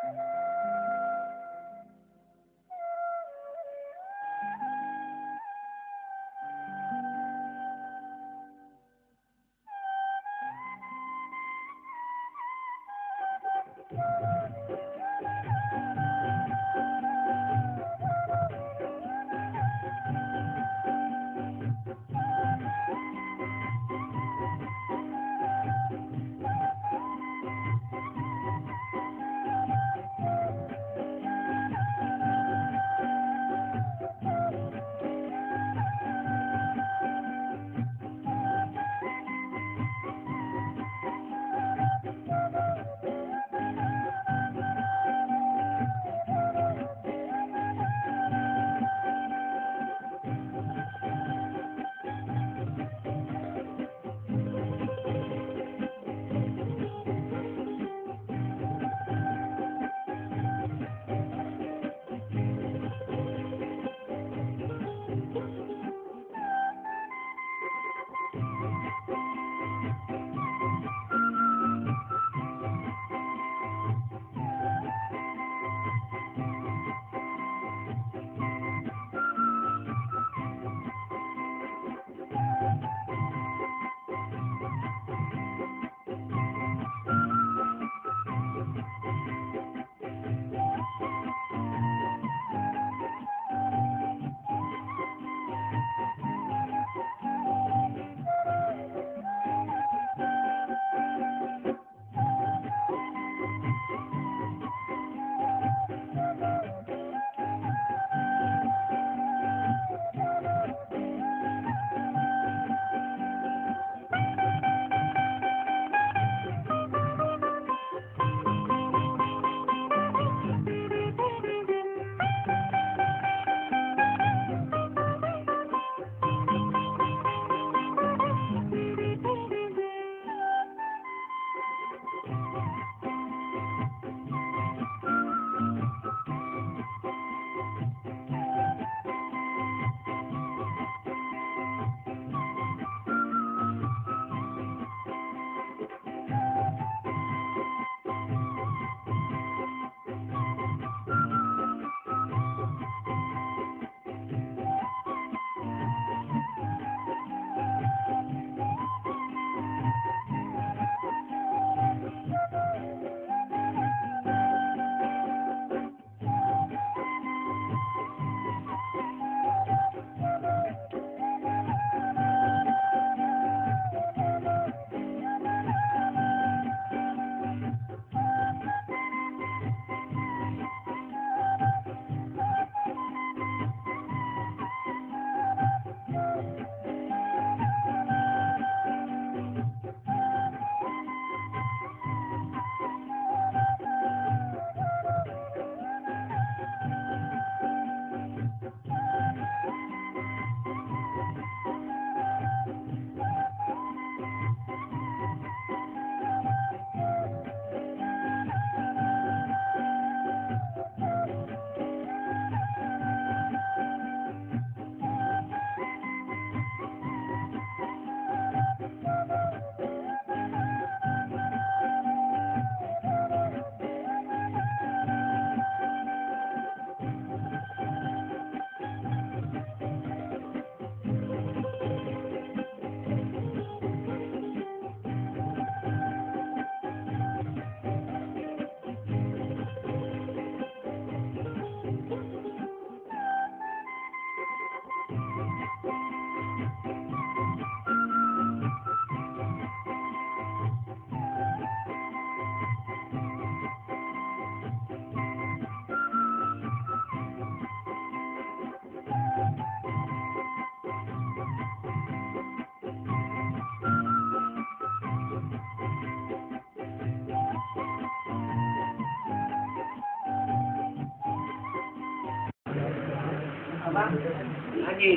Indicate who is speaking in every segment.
Speaker 1: हाँ जी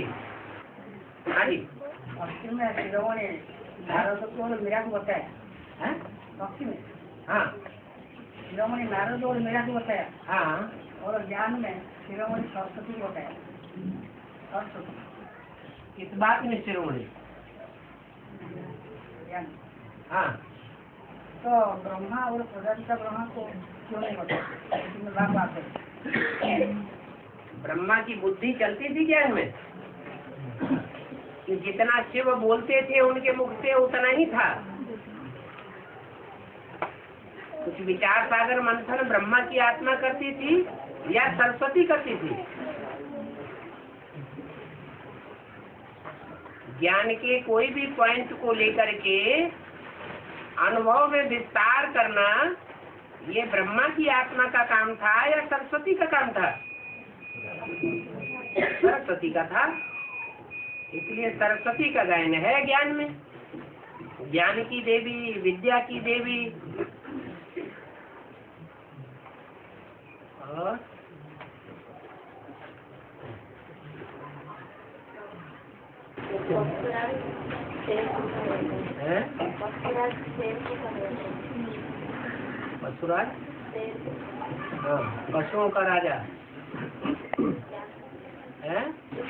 Speaker 1: हाँ जी
Speaker 2: पक्षी में शिरोमणि नारद को मेरा को बताया
Speaker 1: हैं?
Speaker 2: पक्षी में
Speaker 1: हाँ
Speaker 2: शिरोमणि नारद और मेरा को बताया
Speaker 1: हाँ
Speaker 2: और ज्ञान में शिरोमणि सरस्वती को बताया। सरस्वती
Speaker 1: किस बात में शिरोमणि?
Speaker 2: ज्ञान।
Speaker 1: हाँ
Speaker 2: तो ब्रह्मा और प्रजापिता ब्रह्मा को क्यों नहीं होता? इसमें बात है।
Speaker 1: ब्रह्मा की बुद्धि चलती थी ज्ञान में कि जितना शिव बोलते थे उनके मुख से उतना ही था। कुछ विचार सागर मंथन ब्रह्मा की आत्मा करती थी या सरस्वती करती थी? ज्ञान के कोई भी पॉइंट को लेकर के अनुभव में विस्तार करना ये ब्रह्मा की आत्मा का काम था या सरस्वती का काम था? सरस्वती का था। इसलिए सरस्वती का गायन है ज्ञान में। ज्ञान की देवी, विद्या की देवी। और पशुराज, हाँ, पशुओं का राजा है।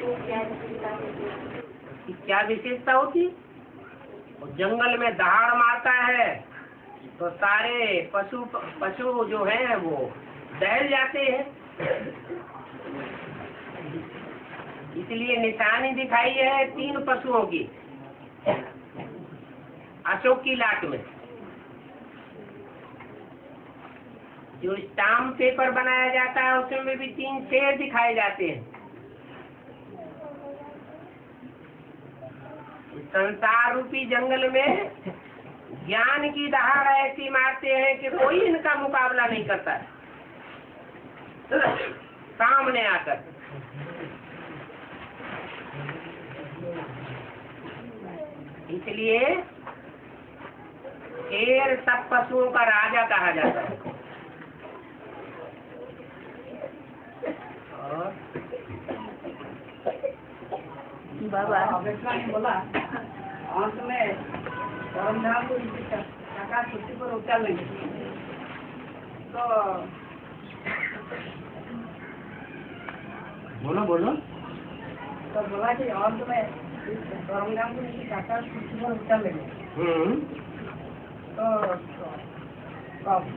Speaker 1: उसकी क्या विशेषता होती? जंगल में दहाड़ मारता है तो सारे पशु जो हैं वो दहल जाते हैं। इसलिए निशानी दिखाई है 3 पशुओं की अशोक की लाट में। जो स्टाम्प पेपर बनाया जाता है उसमें भी 3 शेर दिखाए जाते हैं। संसार रूपी जंगल में ज्ञान की दहाड़ ऐसी मारते हैं कि कोई इनका मुकाबला नहीं करता है सामने आकर। इसलिए शेर सब पशुओं का राजा कहा जाता है। और
Speaker 2: बाबा अम्बेडकर ने बोला अंत में परमधाम को आकाश पृथ्वी पर उतार लेंगे। तो
Speaker 3: बोलो
Speaker 2: तो बोला कि अंत में परमधाम को आकाश पृथ्वी पर उतार लेंगे। तो कब?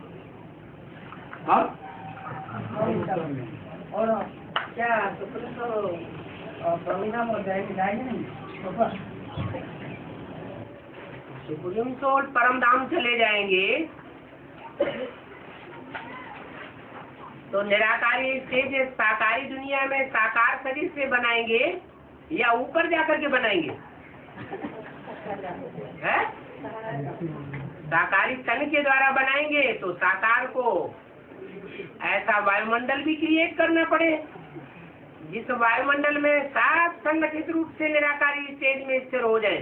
Speaker 2: और क्या सुप्रीम तो परमधाम हो जाएगी नहीं?
Speaker 1: सुप्रीम कोर्ट परम धाम चले जाएंगे तो निराकारी स्टेज साकारी दुनिया में साकार शरीर से बनाएंगे या ऊपर जाकर के बनाएंगे? है साकारी तन के द्वारा बनाएंगे तो साकार को ऐसा वायुमंडल भी क्रिएट करना पड़े जिस वायुमंडल में सात संगठित रूप से निराकारी स्टेज में स्थिर हो जाए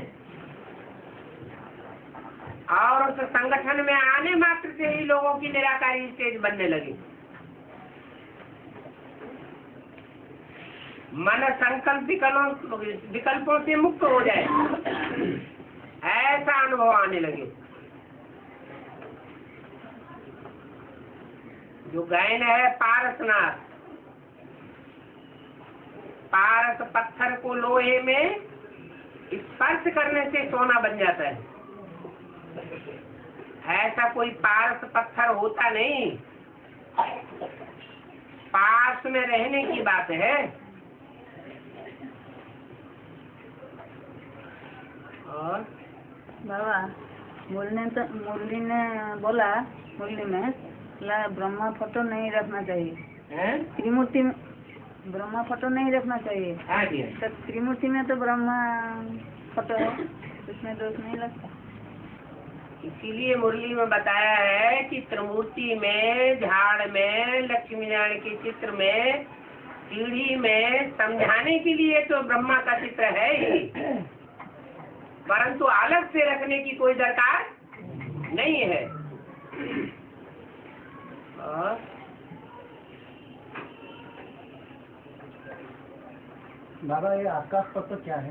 Speaker 1: और उस संगठन में आने मात्र से ही लोगों की निराकारी स्टेज बनने लगी। मन संकल्प विकल्पों से मुक्त हो जाए, ऐसा अनुभव आने लगे। जो गायन है पारसनाथ, पारस पत्थर को लोहे में स्पर्श करने से सोना बन जाता है। ऐसा कोई पारस पत्थर होता नहीं, पास में रहने की बात है। और
Speaker 2: बाबा मुरली ने बोला, मुरली में ब्रह्मा फोटो नहीं रखना चाहिए, त्रिमूर्ति में ब्रह्मा फोटो नहीं रखना चाहिए। तो त्रिमूर्ति में तो ब्रह्मा फोटो है, उसमें दोष नहीं लगता।
Speaker 1: इसीलिए मुरली में बताया है कि त्रिमूर्ति में, झाड़ में, लक्ष्मी नारायण के चित्र में, सीढ़ी में समझाने के लिए तो ब्रह्मा का चित्र है ही, परंतु अलग से रखने की कोई दरकार नहीं है।
Speaker 3: बाबा ये आकाश तत्व क्या है?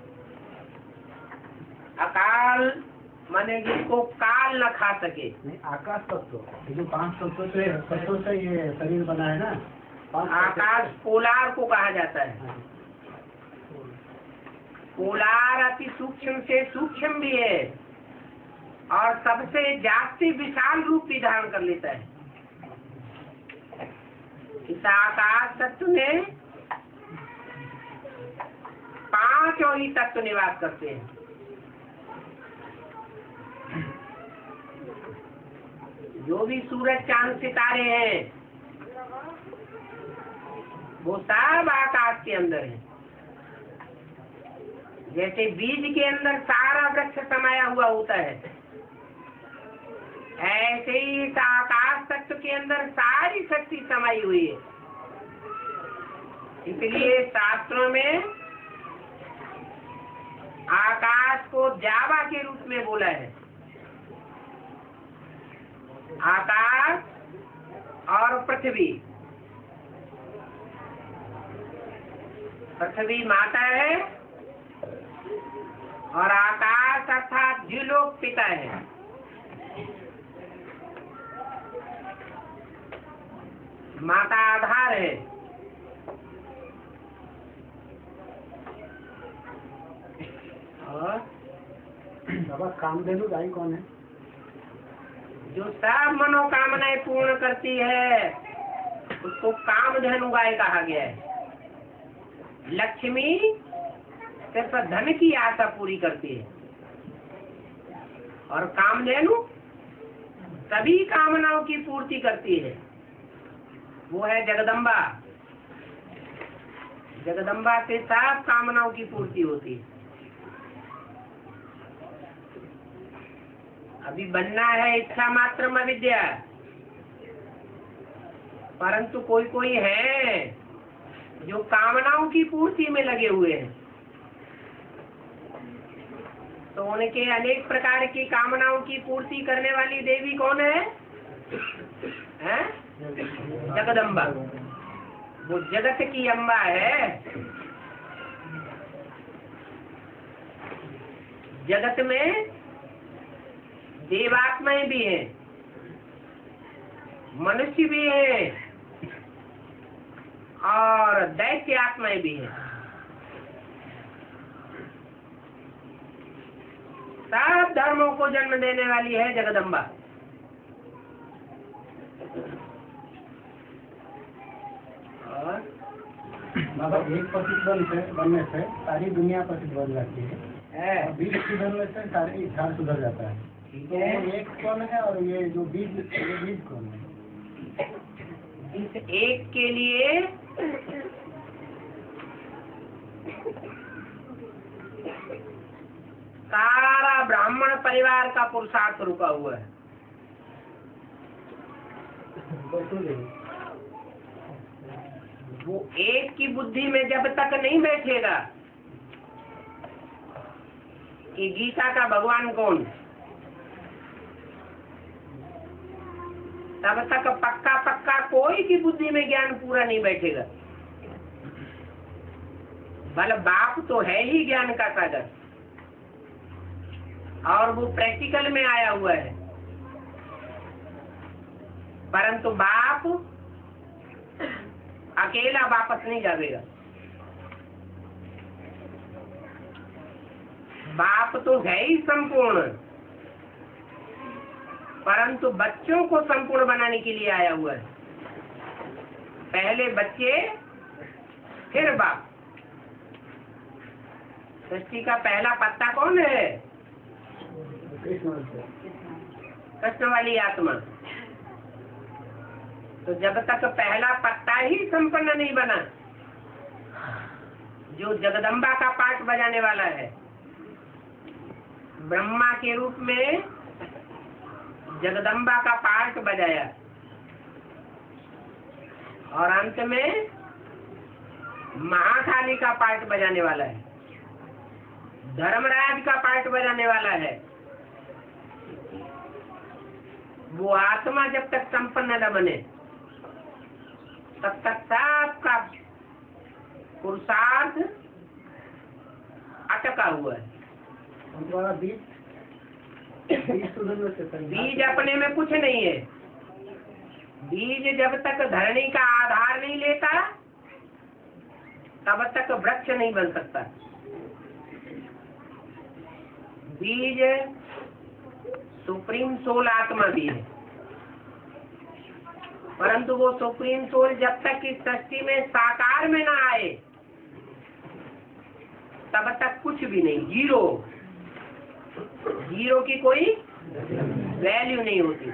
Speaker 1: अकाल माने जिसको काल न खा सके।
Speaker 3: नहीं, आकाश तत्व ये जो 5 तत्वों से ये शरीर बना है ना,
Speaker 1: आकाश पोलार को कहा जाता है। पोलार अति सूक्ष्म से सूक्ष्म भी है और सबसे जास्ती विशाल रूप भी धारण कर लेता है। इस आकाश तत्व में 5 और ही तत्व निवास करते हैं। जो भी सूरज चांद सितारे हैं वो सब आकाश के अंदर है। जैसे बीज के अंदर सारा वृक्ष समाया हुआ होता है, ऐसे ही इस आकाश तत्व के अंदर सारी शक्ति समाई हुई है। इसलिए शास्त्रों में आकाश को जावा के रूप में बोला है। आकाश और पृथ्वी, पृथ्वी माता है और आकाश अर्थात द्युलोक पिता है। माता आधार है। और
Speaker 3: बाबा कामधेनु गाय कौन है?
Speaker 1: जो सब मनोकामनाएं पूर्ण करती है उसको कामधेनु गाय कहा गया है। लक्ष्मी सिर्फ धन की आशा पूरी करती है और कामधेनु सभी कामनाओं की पूर्ति करती है। वो है जगदम्बा। जगदम्बा से सब कामनाओं की पूर्ति होती है। अभी बनना है इच्छा मात्र में विद्या, परंतु कोई है जो कामनाओं की पूर्ति में लगे हुए हैं, तो उनके अनेक प्रकार की कामनाओं की पूर्ति करने वाली देवी कौन है? हैं? जगदम्बा। वो जगत की अम्बा है। जगत में देवात्माएं भी हैं, मनुष्य भी हैं और दैत्य आत्माएं भी हैं। सब धर्मों को जन्म देने वाली है जगदम्बा। और
Speaker 3: बाबा एक पतित बनने से सारी दुनिया पतित बन जाती है और बीज सुधरने से सारे झाड़ सुधर जाता है।
Speaker 1: ठीक
Speaker 3: तो
Speaker 1: है,
Speaker 3: एक कौन है और ये जो बीज कौन है?
Speaker 1: इस एक के लिए सारा ब्राह्मण परिवार का पुरुषार्थ रुका हुआ है। वो एक की बुद्धि में जब तक नहीं बैठेगा कि गीता का भगवान कौन, तब तक पक्का कोई की बुद्धि में ज्ञान पूरा नहीं बैठेगा। भले बाप तो है ही ज्ञान का सागर और वो प्रैक्टिकल में आया हुआ है, परंतु बाप अकेला वापस नहीं जाएगा। बाप तो है ही संपूर्ण, परंतु बच्चों को संपूर्ण बनाने के लिए आया हुआ है। पहले बच्चे फिर बाप। सृष्टि का पहला पत्ता कौन है? कृष्ण वाली आत्मा। तो जब तक पहला पत्ता ही संपन्न नहीं बना, जो जगदम्बा का पाठ बजाने वाला है, ब्रह्मा के रूप में जगदम्बा का पाठ बजाया और अंत में महाकाली का पाठ बजाने वाला है, धर्मराज का पाठ बजाने वाला है। वो आत्मा जब तक संपन्न न बने तब तक सबका पुरुषार्थ अटका हुआ है। बीज अपने में कुछ नहीं है। बीज जब तक धरणी का आधार नहीं लेता तब तक वृक्ष नहीं बन सकता। बीज सुप्रीम सोल आत्मा भी है। परंतु वो सुप्रीम सोल जब तक इस सृष्टि में साकार में ना आए तब तक कुछ भी नहीं, जीरो। जीरो की कोई वैल्यू नहीं होती।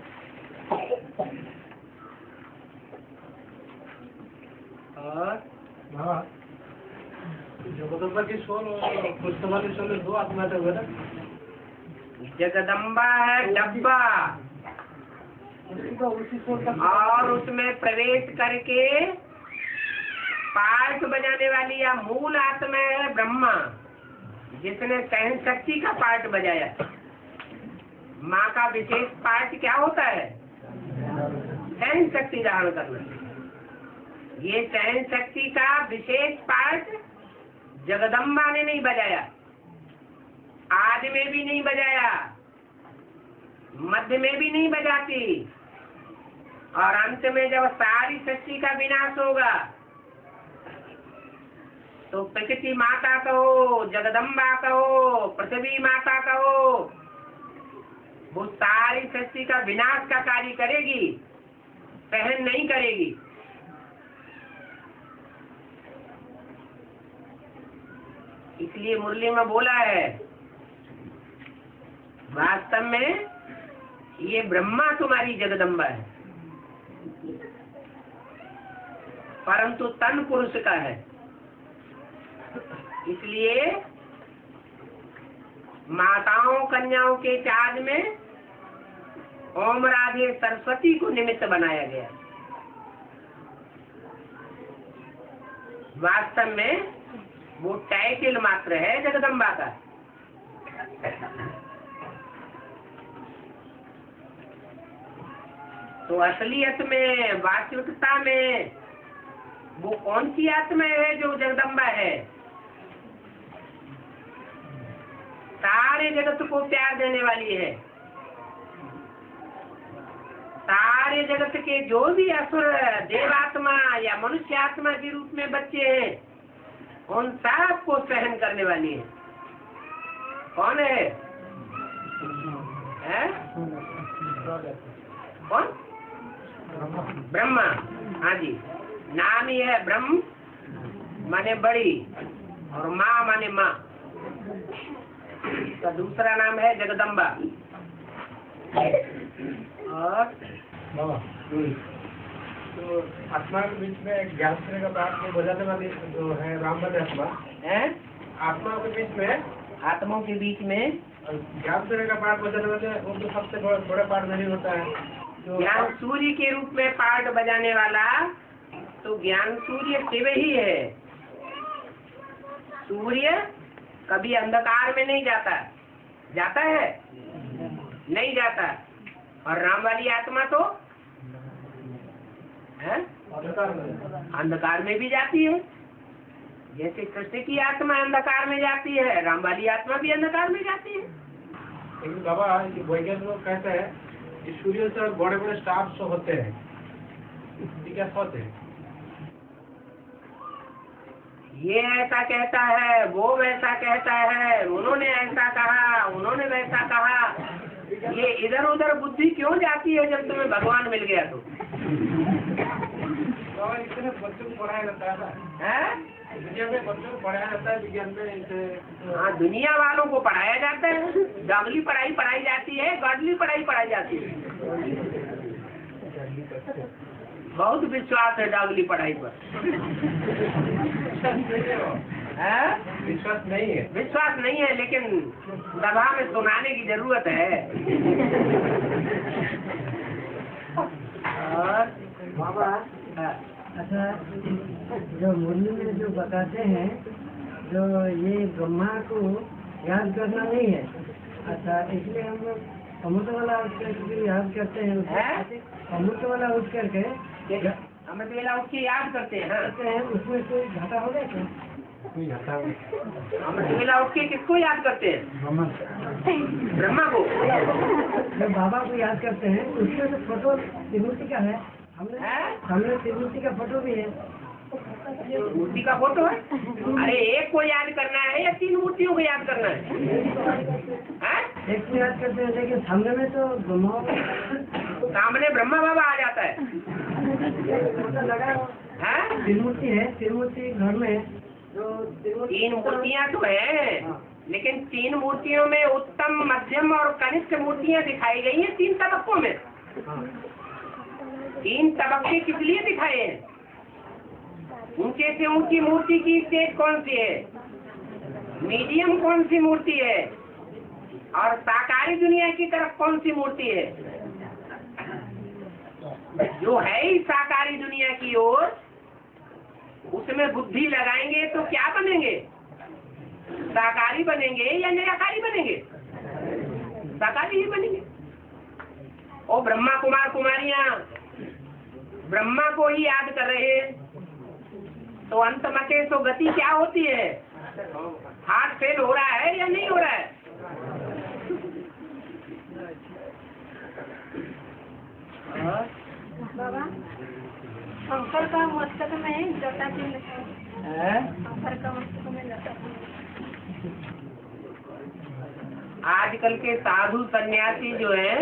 Speaker 1: और
Speaker 3: जगदम्बा की सोल और कृष्ण वाली सोल दो आत्मा थे ना।
Speaker 1: जगदम्बा है डब्बा,
Speaker 3: उसी सोल का
Speaker 1: और उसमें प्रवेश करके पार्ट बजाने वाली या मूल आत्मा है ब्रह्मा, जिसने सहन शक्ति का पार्ट बजाया। माँ का विशेष पार्ट क्या होता है? सहन शक्ति धारण करना। ये सहन शक्ति का विशेष पार्ट जगदम्बा ने नहीं बजाया, आदि में भी नहीं बजाया, मध्य में भी नहीं बजाती, और अंत में जब सारी सृष्टि का विनाश होगा तो प्रकृति माता कहो, जगदम्बा कहो, पृथ्वी माता कहो, वो सारी सृष्टि का विनाश का कार्य करेगी, सहन नहीं करेगी। इसलिए मुरली में बोला है, वास्तव में ये ब्रह्मा तुम्हारी जगदम्बा है, परंतु तन पुरुष का है। इसलिए माताओं कन्याओं के चार्ज में ओम राधे सरस्वती को निमित्त बनाया गया। वास्तव में वो टाइटल मात्र है जगदम्बा का। तो असलियत में, वास्तविकता में वो कौन सी आत्मा है जो जगदम्बा है? सारे जगत को प्यार देने वाली है। सारे जगत के जो भी असुर देवात्मा या मनुष्य आत्मा के रूप में बच्चे हैं, उन सब को सहन करने वाली है। कौन है? कौन? ब्रह्मा। हाँ जी, नाम ही है ब्रह्म माने बड़ी, और माँ माने माँ। तो दूसरा नाम है जगदम्बा। और
Speaker 3: तो आत्मा के बीच में ज्ञान सूर्य का पाठ में बजाने वाली जो है रामवाली आत्मा
Speaker 1: है,
Speaker 3: आत्माओं के बीच में,
Speaker 1: आत्माओं के बीच में
Speaker 3: ज्ञान सूर्य का पाठ बजाने वाले वो तो सबसे बड़ा पाठ नहीं होता है। जो
Speaker 1: ज्ञान सूर्य के रूप में पार्ट बजाने वाला तो ज्ञान सूर्य शिव ही है। सूर्य कभी अंधकार में नहीं जाता, जाता है? नहीं जाता। और राम वाली आत्मा तो है? अंधकार में भी जाती है। जैसे कृष्ण की आत्मा अंधकार में जाती है, राम वाली आत्मा भी अंधकार में जाती है।
Speaker 3: लेकिन बाबा वैज्ञानिक लोग कहते हैं कि सूर्य से बड़े बड़े स्टार्स होते हैं, क्या होते हैं?
Speaker 1: ये ऐसा कहता है, वो वैसा कहता है, उन्होंने ऐसा कहा, उन्होंने वैसा कहा। ये इधर उधर बुद्धि क्यों जाती है जब तुम्हें भगवान मिल गया तो?
Speaker 3: इतने बच्चों को पढ़ाया जाता है, दुनिया में बच्चों को पढ़ाया जाता है विज्ञान में।
Speaker 1: हाँ, दुनिया वालों को पढ़ाया जाता है। जंगली पढ़ाई पढ़ाई जाती है, गॉडली पढ़ाई पढ़ाई जाती है। बहुत विश्वास है डागली पढ़ाई पर।
Speaker 3: विश्वास नहीं है?
Speaker 1: विश्वास नहीं है, लेकिन सभा में सुनाने की जरूरत है। और
Speaker 2: बाबा, अच्छा, जो मुरली में जो बताते हैं, जो ये ब्रह्मा को याद करना नहीं है, अच्छा, इसलिए हम लोग अमृत वाला उठ करके याद करते हैं। अमृत वाला उठ करके
Speaker 1: अमृत वेला उठ के याद करते हैं।
Speaker 2: उसमें कोई घाटा हो गया क्या?
Speaker 1: अमृत वेला उठ के किसको याद करते हैं? ब्रह्मा को।
Speaker 2: जब बाबा को याद करते हैं उसमें तो फोटो त्रिमूर्ति का है। हमने त्रिमूर्ति का फोटो भी है।
Speaker 1: मूर्ति का फोटो है? अरे एक को याद करना है या 3 मूर्तियों को याद करना है?
Speaker 2: एक को याद करते हैं, लेकिन सामने में तो ब्रह्मा
Speaker 1: सामने ब्रह्मा बाबा आ जाता है। हैं?
Speaker 3: त्रिमूर्ति है, त्रिमूर्ति घर में जो
Speaker 1: तीन मूर्तियां तो है, लेकिन तीन मूर्तियों में उत्तम, मध्यम और कनिष्ठ मूर्तियां दिखाई गई हैं 3 तबकों में। 3 तबके किस लिए दिखाए हैं? ऊंचे से ऊंची मूर्ति की स्टेज कौन सी है, मीडियम कौन सी मूर्ति है, और साकारी दुनिया की तरफ कौन सी मूर्ति है? जो है ही साकारी दुनिया की ओर, उसमें बुद्धि लगाएंगे तो क्या बनेंगे? साकारी बनेंगे या निराकारी बनेंगे? साकारी ही बनेंगे। और ब्रह्मा कुमार कुमारियां ब्रह्मा को ही याद कर रहे हैं, तो अंत मते तो गति क्या होती है? हार्ट फेल हो रहा है या नहीं हो रहा है?
Speaker 4: बाबा, शंकर का मस्तक में जटा क्यों लिखा है? शंकर का मस्तक में जटा क्यों?
Speaker 1: आजकल के साधु सन्यासी जो हैं,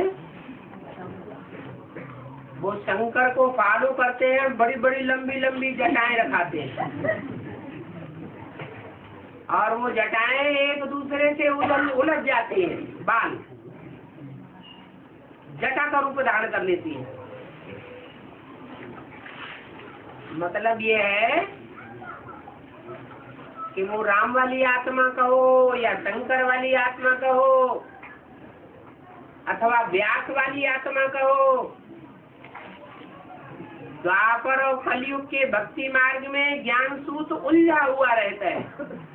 Speaker 1: वो शंकर को फॉलो करते हैं, बड़ी बड़ी लंबी लंबी जटाएं रखाते हैं, और वो जटाएं एक दूसरे से उलझ जाती हैं, बाल जटा का रूप धारण कर लेती है। मतलब ये है कि वो राम वाली आत्मा कहो या शंकर वाली आत्मा कहो अथवा व्यास वाली आत्मा कहो, द्वापर और कलयुग के भक्ति मार्ग में ज्ञान सूत उलझा हुआ रहता है,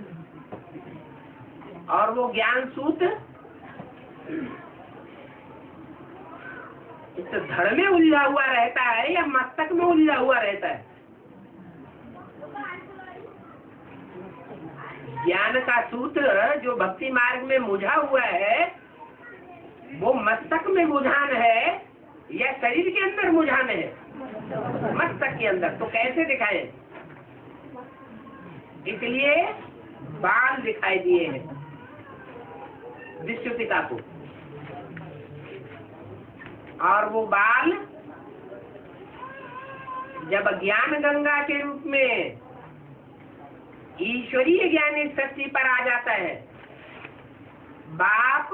Speaker 1: और वो ज्ञान सूत इस धड़ में उलझा हुआ रहता है या मस्तक में उलझा हुआ रहता है? ज्ञान का सूत्र जो भक्ति मार्ग में मुझा हुआ है, वो मस्तक में मुझान है या शरीर के अंदर मुझान है? मस्तक के अंदर। तो कैसे दिखाए? इसलिए बाल दिखाई दिए हैं विश्वपिता को, और वो बाल जब ज्ञान गंगा के रूप में ईश्वरीय ज्ञान इस सृष्टि पर आ जाता है, बाप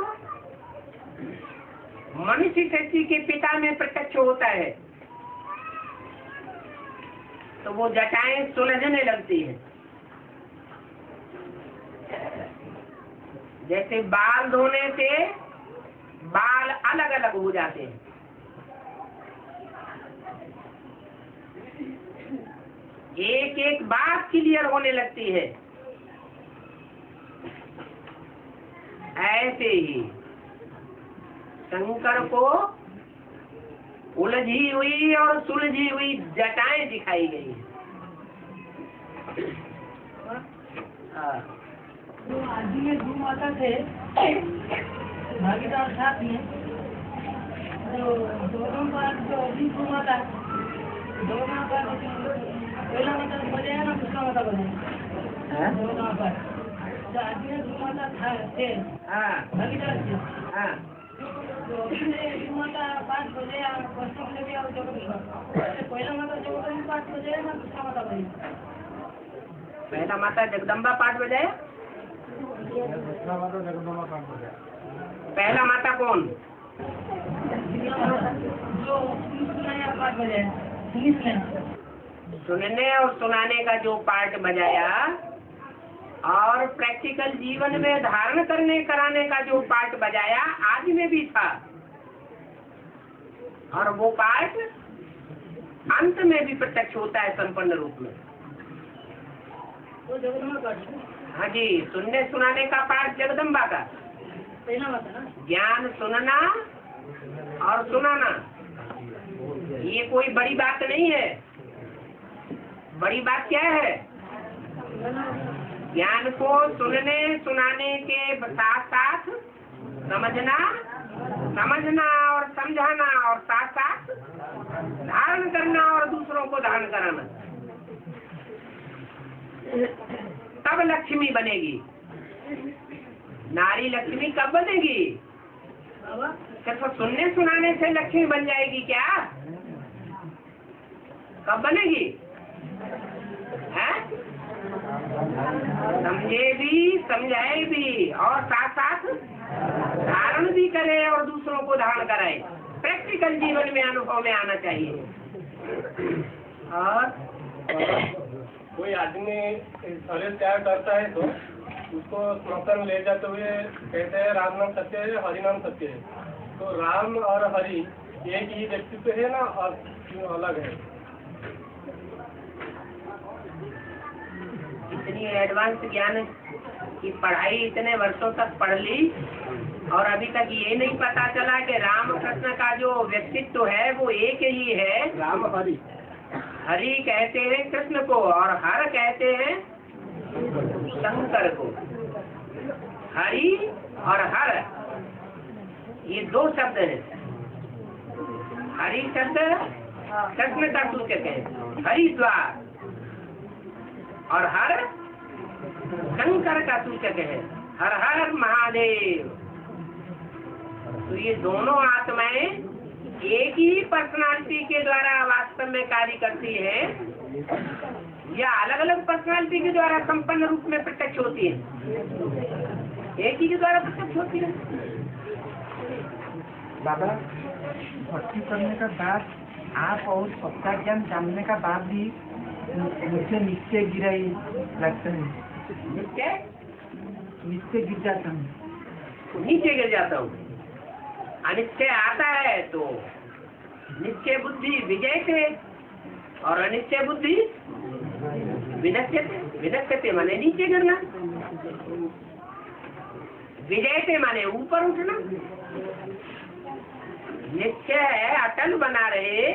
Speaker 1: मनुष्य सृष्टि के पिता में प्रत्यक्ष होता है, तो वो जटाएं सुलझने लगती है। जैसे बाल धोने से बाल अलग अलग हो जाते हैं, एक एक बात क्लियर होने लगती है, ऐसे ही शंकर को उलझी हुई और सुलझी हुई जटाएं दिखाई गई।
Speaker 2: तो आदि में दो माता थे, भागीदार साथ में, तो दोनों का जो अभी दो माता, दोनों का पहला माता बजाया ना, दूसरा माता बजाया, दोनों का जो आदि में दो माता थे, भागीदार थे, तो उसने दो माता पाठ बजाया, प्रश्न ले गया और जगत पहला माता जगदम्बा पाठ बजाया ना, दूसरा माता बजाया।
Speaker 1: पहला माता जगदम्बा पाठ बजाया, पहला माता कौन?
Speaker 2: जो पाठ बजाया,
Speaker 1: सुनने और सुनाने का जो पार्ट बजाया, और प्रैक्टिकल जीवन में धारण करने कराने का जो पार्ट बजाया, आज में भी था, और वो पार्ट अंत में भी प्रत्यक्ष होता है संपन्न रूप में।
Speaker 2: वो जगदम्बा पाठ,
Speaker 1: हाँ जी, सुनने सुनाने का पार्ट जगदम्बा का,
Speaker 2: पहला माता ना,
Speaker 1: ज्ञान सुनना और सुनाना, ये कोई बड़ी बात नहीं है। बड़ी बात क्या है? ज्ञान को सुनने सुनाने के साथ साथ समझना और समझाना, और साथ साथ धारण करना और दूसरों को धारण कराना, तब लक्ष्मी बनेगी। नारी लक्ष्मी कब बनेगी? सिर्फ सुनने सुनाने से लक्ष्मी बन जाएगी क्या? कब बनेगी? है? समझे भी, समझाए भी और साथ साथ धारण भी करे और दूसरों को धारण कराए। प्रैक्टिकल जीवन में अनुभव में आना चाहिए। और
Speaker 3: कोई आदमी शरीर त्याग करता है तो उसको स्मशान ले जाते हुए कहते हैं राम नाम सत्य है, हरि नाम सत्य है। तो राम और हरि एक ही व्यक्तित्व है ना, और क्यों अलग है?
Speaker 1: इतनी एडवांस ज्ञान की पढ़ाई इतने वर्षों तक पढ़ ली और अभी तक ये नहीं पता चला कि राम कृष्ण का जो व्यक्तित्व है वो एक ही है।
Speaker 3: राम हरि,
Speaker 1: हरि कहते हैं कृष्ण को और हर कहते हैं शंकर को। हरि और हर ये दो शब्द हैं। हरि शब्द कृष्ण का सूचक है, हरिद्वार, और हर शंकर का सूचक है, हर हर महादेव। तो ये दोनों आत्माएं एक ही पर्सनालिटी के द्वारा वास्तव में कार्य करती है या अलग अलग पर्सनालिटी के द्वारा संपन्न रूप में प्रत्यक्ष होती है? एक ही के द्वारा प्रत्यक्ष होती है।
Speaker 5: बाबा, भक्ति करने के बाद आप और सबका ज्ञान जानने का बाद भी मुझे नीचे गिराई लगता है। नीचे गिर जाता हूँ।
Speaker 1: नीचे गिर जाता हूँ। अनिश्चय आता है तो निश्चय बुद्धि विजयते और अनिश्चय बुद्धि विनश्यते। विनश्यते माने नीचे गिरना, विजयते माने ऊपर उठना। निश्चय अटल बना रहे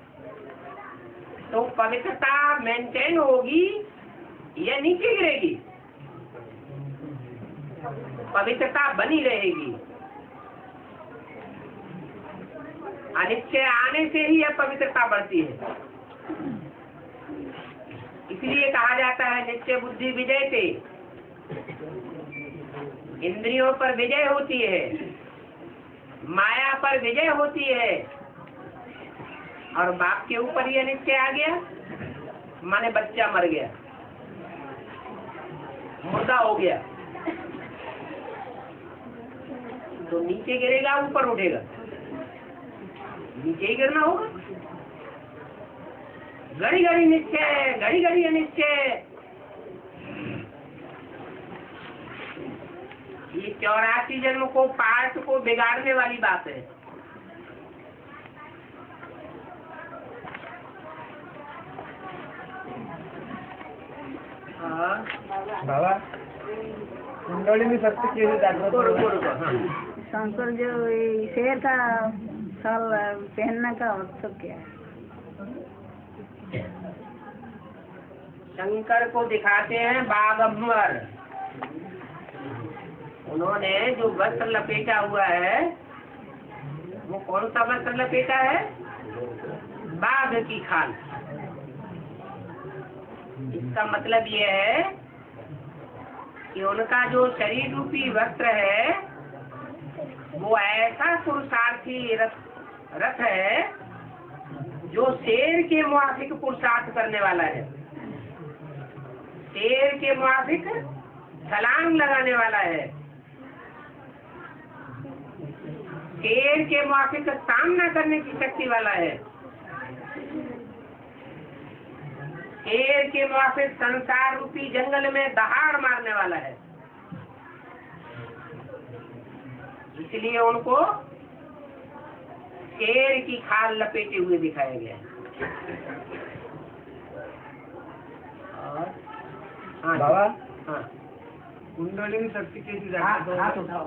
Speaker 1: तो पवित्रता मेंटेन होगी या नीचे गिरेगी? पवित्रता बनी रहेगी। अनिश्चय आने से ही यह पवित्रता बढ़ती है। इसलिए कहा जाता है निश्चय बुद्धि विजयते। इंद्रियों पर विजय होती है, माया पर विजय होती है, और बाप के ऊपर यह निश्चय आ गया माने बच्चा मर गया, मुर्दा हो गया, तो नीचे गिरेगा ऊपर उठेगा? नीचे ही गिरना होगा। घड़ी घड़ी निश्चय, घड़ी घड़ी अनिश्चय। ये 84 जन्म को पाठ को बिगाड़ने वाली बात है।
Speaker 5: बाबा, कुंडली में सबसे कैसे जागृत होगा?
Speaker 2: शंकर जो ये शेर का साल पहनने का अर्थ क्या है?
Speaker 1: शंकर को दिखाते हैं बागंबर। उन्होंने जो वस्त्र लपेटा हुआ है वो कौन सा वस्त्र लपेटा है? बाघ की खाल। इसका मतलब ये है कि उनका जो शरीर रूपी वस्त्र है वो ऐसा पुरुषार्थी रथ है जो शेर के मुआफिक पुरुषार्थ करने वाला है, शेर के मुआफिक छलांग लगाने वाला है, शेर के मुआफिक सामना करने की शक्ति वाला है, शेर के मुआफिक संसार रूपी जंगल में दहाड़ मारने वाला है। इसलिए उनको शेर की खाल लपेटे हुए दिखाया गया है। और हाँ
Speaker 5: बाबा,
Speaker 1: हाँ,
Speaker 5: कुंडली में शक्ति कैसे जागृत होगा?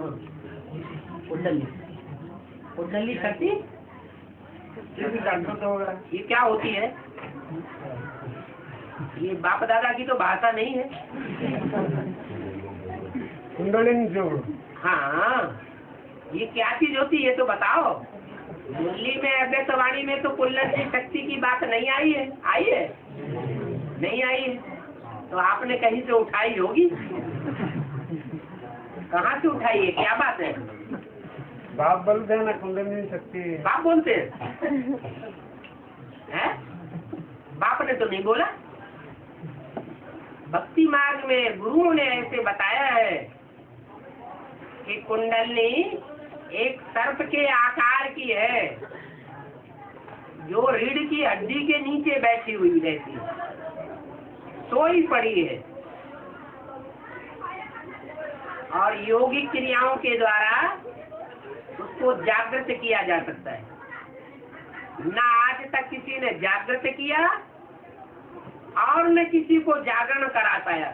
Speaker 1: कुंडली शक्ति
Speaker 5: कैसे जागृत होगा?
Speaker 1: ये क्या होती है? ये बाप दादा की तो भाषा नहीं है।
Speaker 5: कुंडली जो
Speaker 1: हाँ, ये क्या चीज होती है तो बताओ। मुरली में अव्यक्तवाणी में तो कुंडली शक्ति की बात नहीं आई है। आई है? नहीं आई है तो आपने कहीं से उठाई होगी। कहाँ से उठाई है? क्या बात है?
Speaker 5: बाप बोलते हैं ना कुंडलिनी शक्ति।
Speaker 1: बाप बोलते हैं? हैं? बाप ने तो नहीं बोला। भक्ति मार्ग में गुरुओं ने ऐसे बताया है कि कुंडलिनी एक सर्प के आकार की है, जो रीढ़ की हड्डी के नीचे बैठी हुई रहती है, सोई पड़ी है, और योगिक क्रियाओं के द्वारा उसको जागृत किया जा सकता है। न आज तक किसी ने जागृत किया और न किसी को जागरण करा पाया।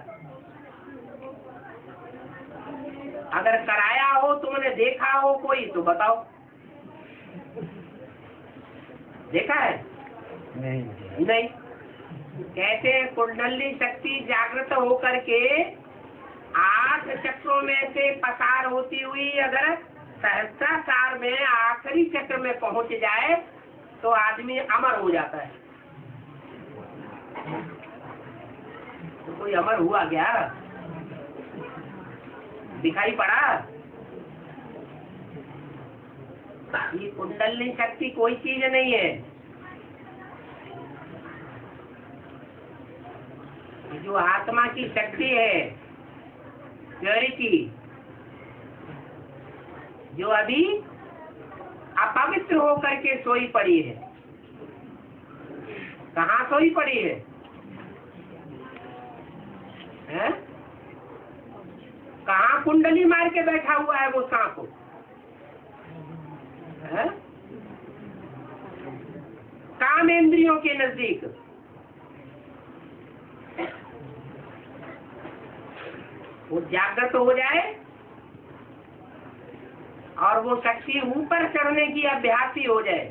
Speaker 1: अगर कराया हो, तुमने देखा हो कोई, तो बताओ। देखा है? नहीं। कहते हैं कुंडली शक्ति जागृत होकर के 8 चक्रों में से पसार होती हुई अगर सहस्त्राचार में आखिरी चक्र में पहुंच जाए तो आदमी अमर हो जाता है। तो कोई अमर हुआ क्या? दिखाई पड़ा? ये कुंडली शक्ति कोई चीज नहीं है। जो आत्मा की शक्ति है, प्योरिटी, जो अभी अपवित्र होकर के सोई पड़ी है। कहाँ सोई पड़ी है? हैं? कहाँ कुंडली मार के बैठा हुआ है वो सांप? हैं? काम इंद्रियों के नजदीक। वो जागृत हो जाए और वो शक्ति ऊपर चढ़ने की अभ्यासी हो जाए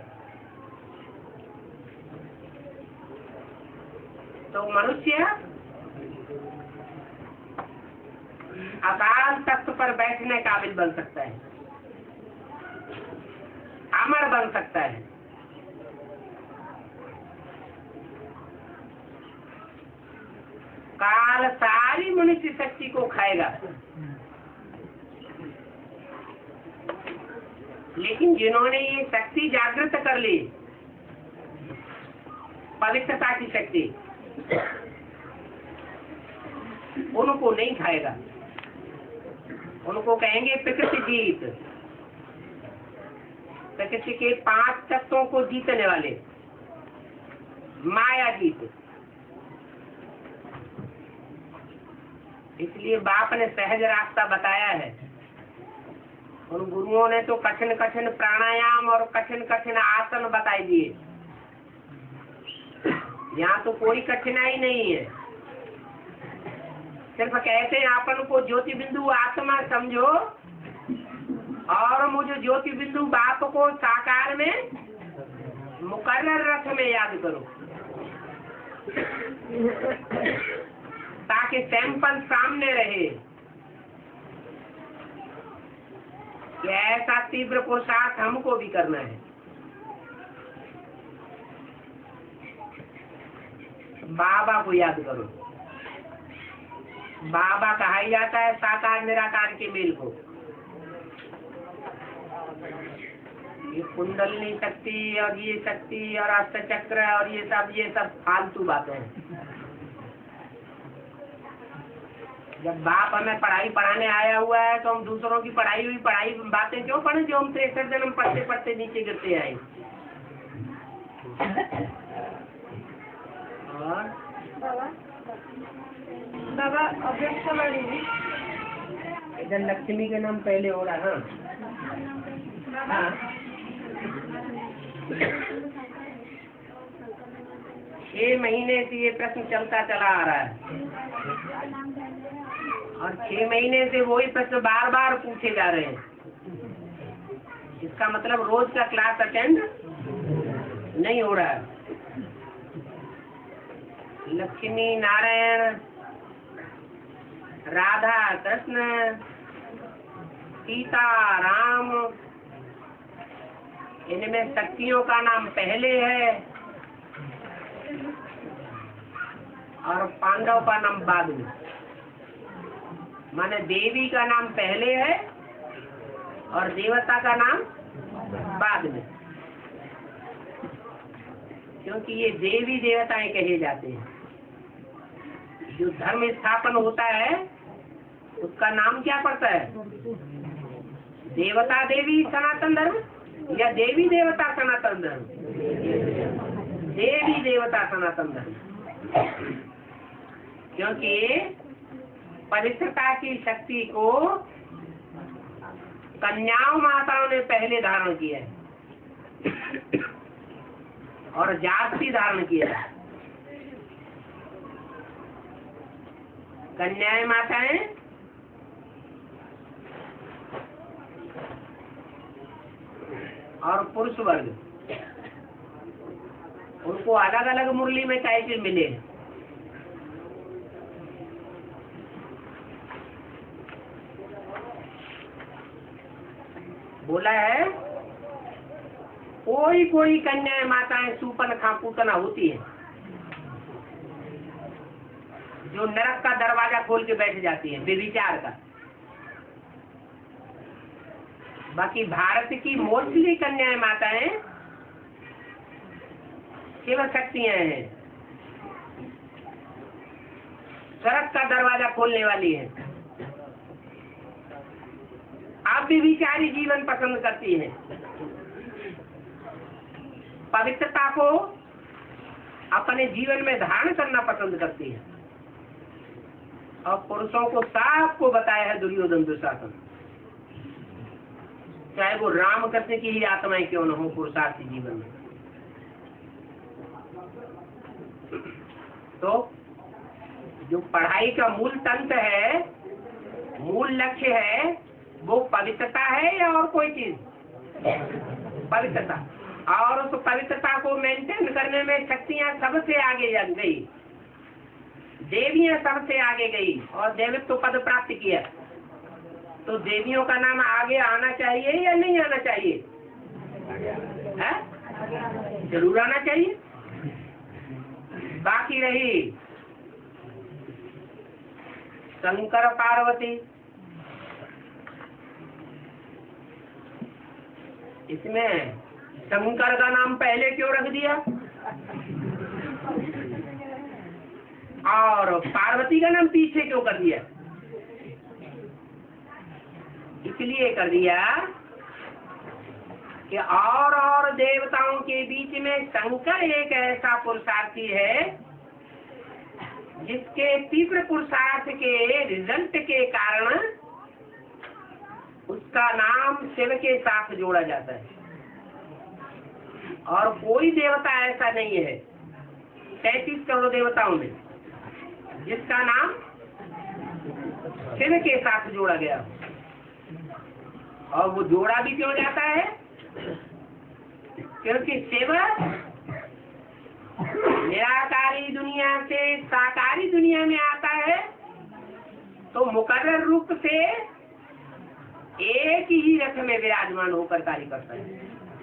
Speaker 1: तो मनुष्य अकाल तख्त पर बैठने काबिल बन सकता है, अमर बन सकता है। काल सारी मनुष्य शक्ति को खाएगा, लेकिन जिन्होंने ये शक्ति जागृत कर ली, पवित्रता की शक्ति, उनको नहीं खाएगा। उनको कहेंगे प्रकृति जीत, प्रकृति के 5 तत्वों को जीतने वाले, माया जीत। इसलिए बाप ने सहज रास्ता बताया है। उन गुरुओं ने तो कठिन कठिन प्राणायाम और कठिन कठिन आसन बताए दिए। यहाँ तो कोई कठिनाई नहीं है। सिर्फ कहते हैं अपन को ज्योति बिंदु आत्मा समझो और मुझे ज्योति बिंदु बाप को साकार में मुकर्रर रथ में याद करो, ताकि सैंपल सामने रहे कि ऐसा तीव्र पुरुषार्थ हमको भी करना है। बाबा को याद करो। बाबा कहा ही जाता है साकार निराकार के मेल को। ये कुंडलिनी शक्ति और ये शक्ति और अष्टचक्र और ये सब फालतू बातें हैं। जब बाप हमें पढ़ाई पढ़ाने आया हुआ है तो हम दूसरों की पढ़ाई हुई बातें क्यों पढ़े जो हम 63 जन्म पढ़ते पढ़ते नीचे गिरते आए। और
Speaker 4: बाबा अभ्यक्षवाणी
Speaker 1: इधर लक्ष्मी के नाम पहले हो रहा। हाँ, 6 महीने से ये प्रश्न चलता चला आ रहा है और 6 महीने से वही प्रश्न बार बार पूछे जा रहे हैं। इसका मतलब रोज का क्लास अटेंड नहीं हो रहा है। लक्ष्मी नारायण, राधा कृष्ण, सीता राम, इनमें शक्तियों का नाम पहले है और पांडव का नाम बाद में। माने देवी का नाम पहले है और देवता का नाम बाद में, क्योंकि ये देवी देवताएं कहे जाते हैं। जो धर्म स्थापन होता है उसका नाम क्या पड़ता है? देवता देवी सनातन धर्म या देवी देवता सनातन धर्म? देवी देवता सनातन धर्म, क्योंकि पवित्रता की शक्ति को कन्याओं माताओं ने पहले धारण किया है और जाति धारण किया है। कन्याएं माताएं और पुरुष वर्ग, उनको अलग अलग मुरली में टाइटल मिले। बोला है कोई कोई कन्याएं माताएं सूपनखा पूतना होती है जो नरक का दरवाजा खोल के बैठ जाती है, बेविचार का। बाकी भारत की मोस्टली कन्याएं माताएं शिव शक्तियां हैं, नरक का दरवाजा खोलने वाली है। आप भी विचारी जीवन पसंद करती हैं, पवित्रता को अपने जीवन में धारण करना पसंद करती है। और पुरुषों को सबको बताया है दुर्योधन दुशासन, चाहे वो राम कृष्ण की ही आत्माएं क्यों न हो पुरुषार्थी जीवन में। तो जो पढ़ाई का मूल तंत्र है, मूल लक्ष्य है, वो पवित्रता है या और कोई चीज? पवित्रता। और उस पवित्रता को मेंटेन करने में शक्तियां सबसे आगे गई, देवियां सबसे आगे गई और देवत्व पद प्राप्त किया। तो देवियों का नाम आगे आना चाहिए या नहीं आना चाहिए? है? जरूर आना चाहिए। बाकी रही शंकर पार्वती, इसमें शंकर का नाम पहले क्यों रख दिया और पार्वती का नाम पीछे क्यों कर दिया? इसलिए कर दिया कि और देवताओं के बीच में शंकर एक ऐसा पुरुषार्थी है जिसके तीव्र पुरुषार्थ के रिजल्ट के कारण उसका नाम शिव के साथ जोड़ा जाता है। और कोई देवता ऐसा नहीं है 33 करोड़ देवताओं में जिसका नाम शिव के साथ जोड़ा गया। और वो जोड़ा भी क्यों जाता है? क्योंकि शिव निराकारी दुनिया से साकारी दुनिया में आता है तो मुकर्रर रूप से एक ही रथ में विराजमान होकर कार्य करता है।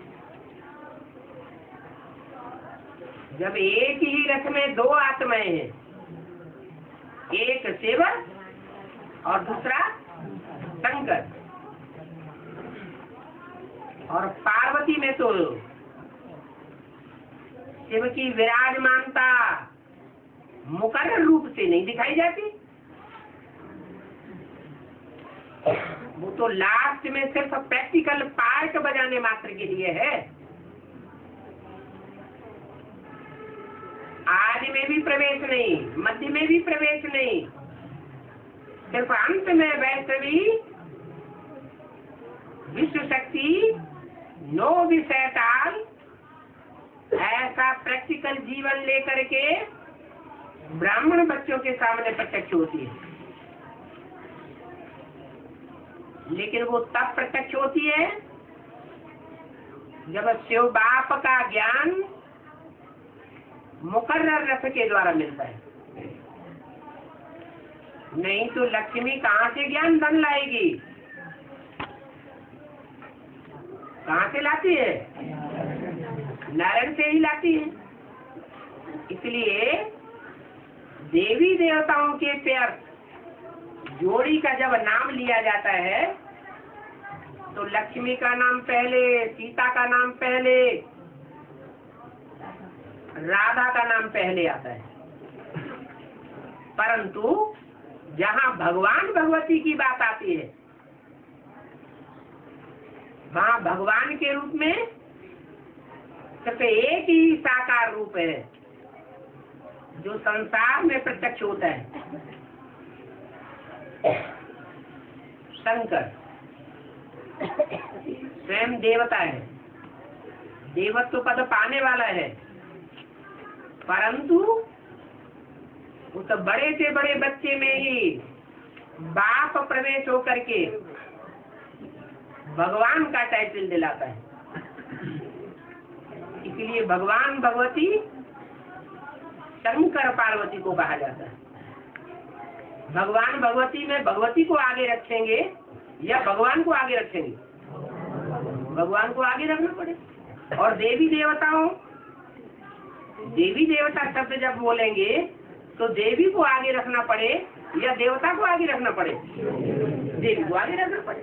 Speaker 1: जब एक ही रथ में दो आत्माएं हैं, एक शिव और दूसरा शंकर, और पार्वती में तो शिव की विराजमानता मुकर्रर रूप से नहीं दिखाई जाती, वो तो लास्ट में सिर्फ प्रैक्टिकल पार्ट बजाने मात्र के लिए है। आदि में भी प्रवेश नहीं, मध्य में भी प्रवेश नहीं, सिर्फ अंत में वैष्णवी विश्व शक्ति नो विषय काल ऐसा प्रैक्टिकल जीवन लेकर के ब्राह्मण बच्चों के सामने प्रत्यक्ष होती है। लेकिन वो तब प्रत्यक्ष होती है जब शिव बाप का ज्ञान मुकर्रर रथ के द्वारा मिलता है। नहीं तो लक्ष्मी कहाँ से ज्ञान धन लाएगी? कहाँ से लाती है? नारायण से ही लाती है। इसलिए देवी देवताओं के प्यार जोड़ी का जब नाम लिया जाता है तो लक्ष्मी का नाम पहले, सीता का नाम पहले, राधा का नाम पहले आता है। परंतु जहाँ भगवान भगवती की बात आती है, वहाँ भगवान के रूप में सिर्फ एक ही साकार रूप है जो संसार में प्रत्यक्ष होता है, शंकर। स्वयं देवता है, देवत्व पद पाने वाला है, परंतु वो तो बड़े से बड़े बच्चे में ही बाप प्रवेश होकर के भगवान का टाइटल दिलाता है। इसलिए भगवान भगवती शंकर पार्वती को कहा जाता है। भगवान भगवती में भगवती को आगे रखेंगे या भगवान को आगे रखेंगे? भगवान को आगे रखना पड़े। और देवी देवताओं, देवी देवता शब्द जब बोलेंगे तो देवी को आगे रखना पड़े या देवता को आगे रखना पड़े? देवी को आगे रखना पड़े।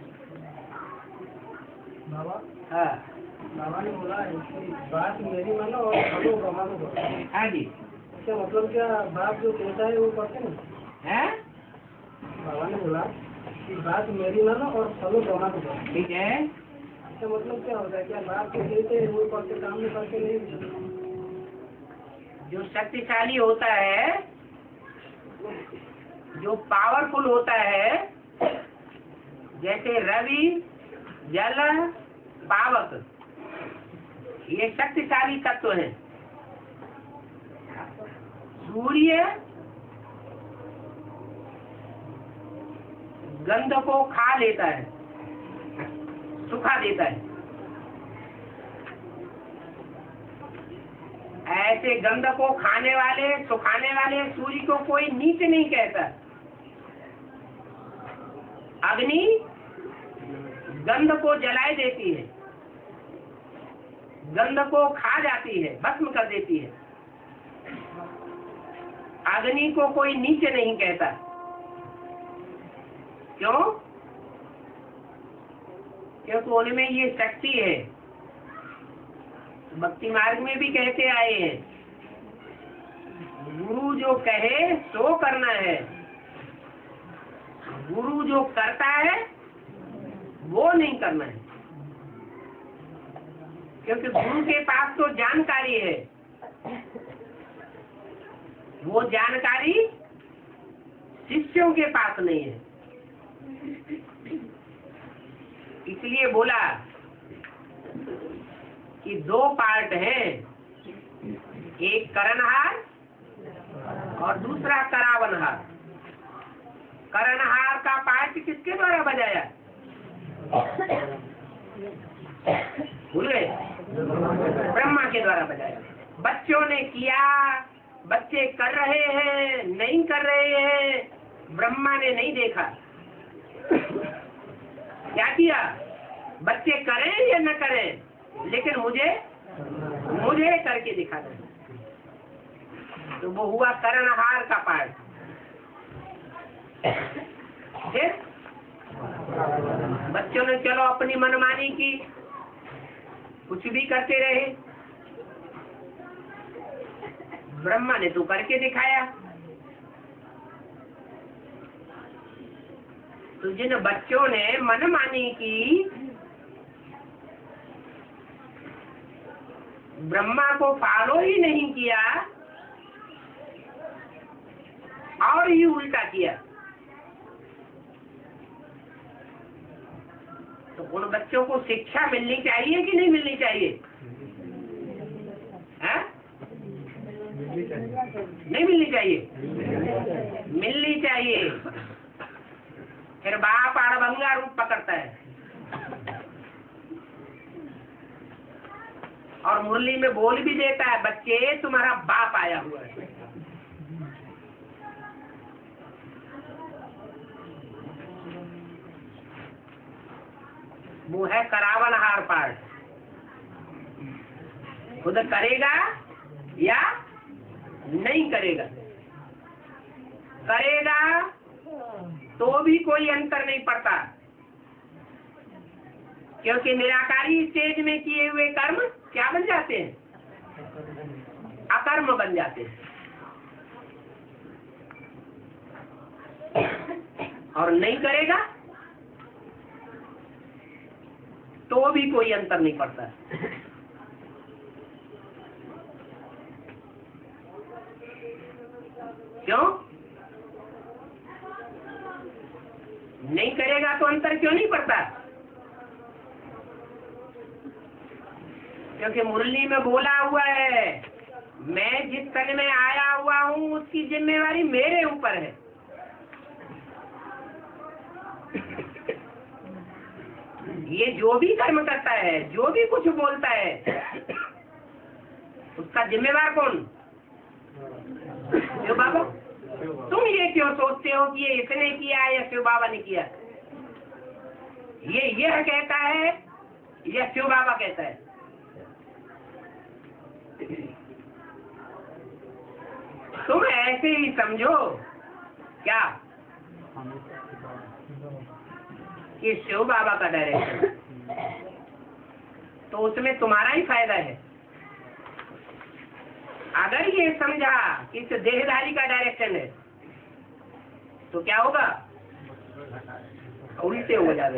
Speaker 3: बाबा
Speaker 1: हाँ
Speaker 3: बाबा ने बोला है कि बात मेरी मानो और फलो ब्रह्मा को बोलो।
Speaker 1: हाँ जी,
Speaker 3: इसका मतलब क्या बाप जो कहता है वो करते नहीं?
Speaker 1: है
Speaker 3: बाबा ने बोला कि बात मेरी मानो और फलो ब्रह्मा को बोलो।
Speaker 1: ठीक है।
Speaker 3: इसका मतलब क्या होता है? क्या बाप जो कहते हैं वो करते, काम में करते नहीं?
Speaker 1: जो शक्तिशाली होता है, जो पावरफुल होता है, जैसे रवि, जल, पावक, ये शक्तिशाली तत्व हैं। सूर्य गंध को खा लेता है, सुखा देता है। ऐसे गंध को खाने वाले, सुखाने वाले सूर्य को कोई नीच नहीं कहता। अग्नि गंध को जलाए देती है, गंध को खा जाती है, भस्म कर देती है। अग्नि को कोई नीचे नहीं कहता। क्यों? क्योंकि उनमें ये शक्ति है। भक्ति मार्ग में भी कहते आए हैं, गुरु जो कहे सो करना है, गुरु जो करता है वो नहीं करना है। क्योंकि गुरु के पास तो जानकारी है, वो जानकारी शिष्यों के पास नहीं है। इसलिए बोला कि दो पार्ट हैं, एक करणहार और दूसरा करावनहार। करणहार का पार्ट किसके द्वारा बजाया? भूल गए? ब्रह्मा के द्वारा बजाया। बच्चों ने किया, बच्चे कर रहे हैं, नहीं कर रहे हैं, ब्रह्मा ने नहीं देखा। क्या किया? बच्चे करें या न करें, लेकिन मुझे करके दिखा दें। तो वो हुआ करणहार का पार्ट। फिर बच्चों ने चलो अपनी मनमानी की, कुछ भी करते रहे। ब्रह्मा ने तो करके दिखाया। तो जिन बच्चों ने मनमानी की, ब्रह्मा को फॉलो ही नहीं किया और ही उल्टा किया, तो उन बच्चों को शिक्षा मिलनी चाहिए कि नहीं मिलनी चाहिए? है? नहीं मिलनी चाहिए? मिलनी चाहिए। फिर बाप अड़भंगा रूप पकड़ता है और मुरली में बोल भी देता है, बच्चे तुम्हारा बाप आया हुआ है। वो है करावनहार पार्ट। खुद करेगा या नहीं करेगा। करेगा तो भी कोई अंतर नहीं पड़ता, क्योंकि निराकारी स्टेज में किए हुए कर्म क्या बन जाते हैं? अकर्म बन जाते हैं। और नहीं करेगा तो भी कोई अंतर नहीं पड़ता। क्यों नहीं करेगा तो अंतर क्यों नहीं पड़ता? क्योंकि मुरली में बोला हुआ है, मैं जिस तन में आया हुआ हूँ उसकी जिम्मेवारी मेरे ऊपर है। ये जो भी कर्म करता है, जो भी कुछ बोलता है, उसका जिम्मेवार कौन? शिव बाबा। तुम ये क्यों सोचते हो कि ये इसने किया या शिव बाबा ने किया? ये यह कहता है या शिव बाबा कहता है? तुम ऐसे ही समझो क्या कि शिव बाबा का डायरेक्शन, तो उसमें तुम्हारा ही फायदा है। अगर ये समझा कि इस देहधारी का डायरेक्शन है तो क्या होगा? उल्टे हो जाएगा।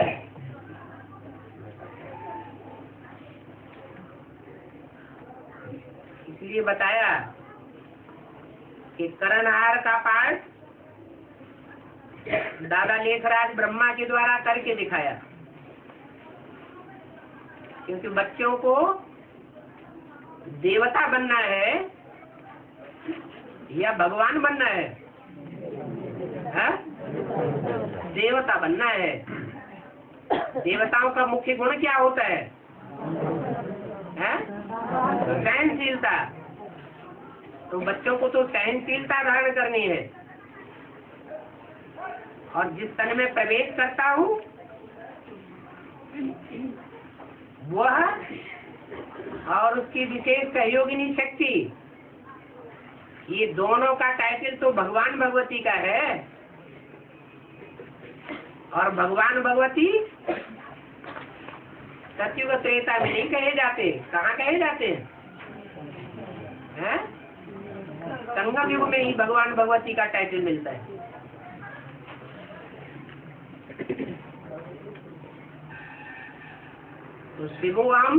Speaker 1: इसलिए बताया कि करणहार का पाठ दादा लेखराज ब्रह्मा के द्वारा करके दिखाया, क्योंकि बच्चों को देवता बनना है या भगवान बनना है? हा? देवता बनना है। देवताओं का मुख्य गुण क्या होता है? सहनशीलता। तो बच्चों को तो सहनशीलता धारण करनी है। और जिस तन में प्रवेश करता हूँ वह और उसकी विशेष सहयोगिनी शक्ति, ये दोनों का टाइटल तो भगवान भगवती का है। और भगवान भगवती सतयुग त्रेता में नहीं कहे जाते। कहाँ कहे जाते हैं? संगम युग में ही भगवान भगवती का टाइटल मिलता है। तो शिवो हम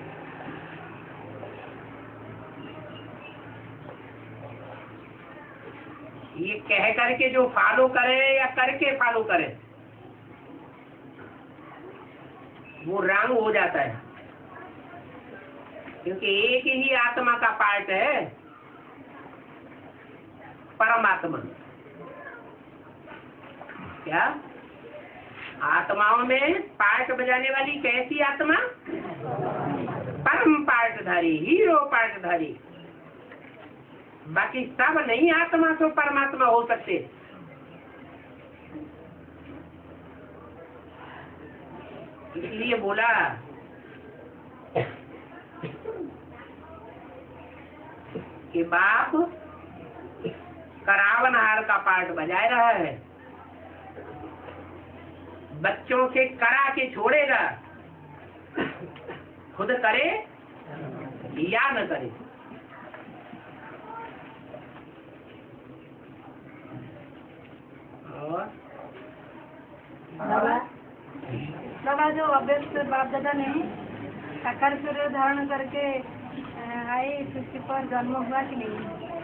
Speaker 1: ये कह करके जो फॉलो करे या करके फॉलो करे वो रंग हो जाता है, क्योंकि एक ही आत्मा का पार्ट है, परमात्मा। क्या आत्माओं में पार्ट बजाने वाली कैसी आत्मा? परम पार्टधारी, हीरो पार्टधारी। बाकी सब नहीं आत्मा तो परमात्मा हो सकते। इसलिए बोला कि बाप करावनहार का पार्ट बजाय रहा है, बच्चों से करा के छोड़ेगा, खुद करे या न करे। और
Speaker 4: बाबा जो अव्यक्त बाप दादा ने साकार शरीर धारण करके आए पृथ्वी पर जन्म हुआ कि नहीं?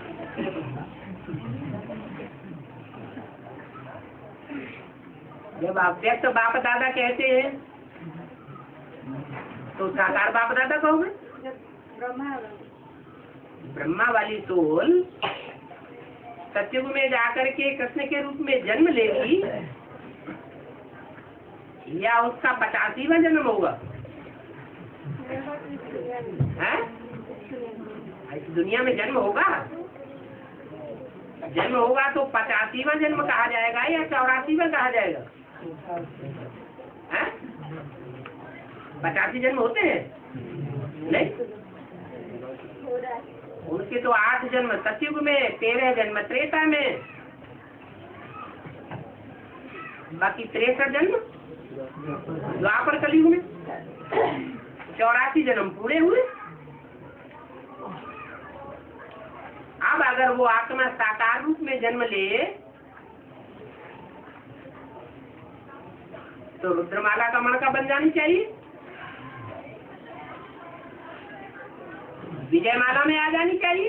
Speaker 1: जब अव्यक्त बाप दादा कहते हैं तो साकार बाप दादा कहोगे? ब्रह्मा वाली सोल सतयुग में जाकर के कृष्ण के रूप में जन्म लेगी या उसका 85वां जन्म होगा? हैं? इस दुनिया में जन्म होगा? जन्म होगा तो 85वां जन्म कहा जाएगा या 84वां कहा जाएगा? हैं? 85 जन्म होते हैं? नहीं, उनके तो 8 जन्म सतयुग में, 13 जन्म त्रेता में, बाकी 63 जन्म द्वापर कलयुग में। 84 जन्म पूरे हुए। अब अगर वो आत्मा साकार रूप में जन्म ले तो रुद्रमाला का मणका बन जानी चाहिए, विजयमाला में आ जानी चाहिए।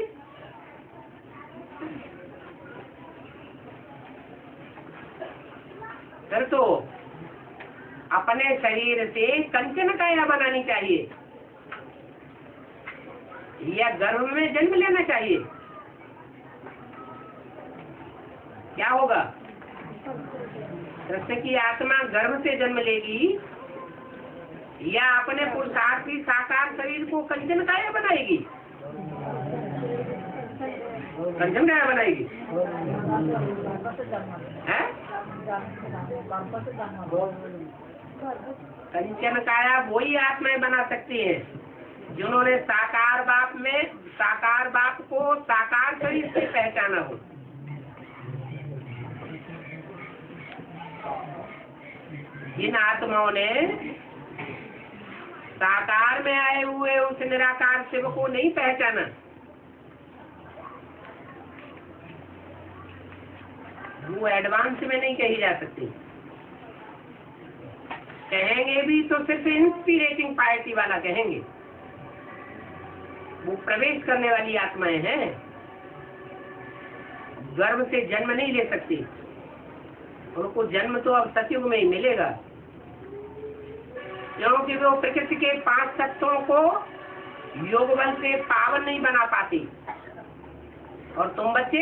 Speaker 1: फिर तो अपने शरीर से कंचन काया बनानी चाहिए या गर्भ में जन्म लेना चाहिए। क्या होगा? कृष्ण की आत्मा गर्भ से जन्म लेगी या अपने पुरुषार्थी साकार शरीर को कंचन काया बनाएगी? कंचन काया बनाएगी है? कंचन काया वही आत्माएं बना सकती हैं जिन्होंने साकार बाप को साकार शरीर से पहचाना हो। जिन आत्माओं ने साकार में आए हुए उस निराकार शिव को नहीं पहचाना, वो एडवांस में नहीं कही जा सकती। कहेंगे भी तो सिर्फ इंस्पिरेटिंग पार्टी वाला कहेंगे। वो प्रवेश करने वाली आत्माएं हैं, गर्भ से जन्म नहीं ले सकती। उनको जन्म तो अब सतयुग में ही मिलेगा, क्योंकि वो प्रकृति के 5 तत्वों को योग बल से पावन नहीं बना पाती। और तुम बच्चे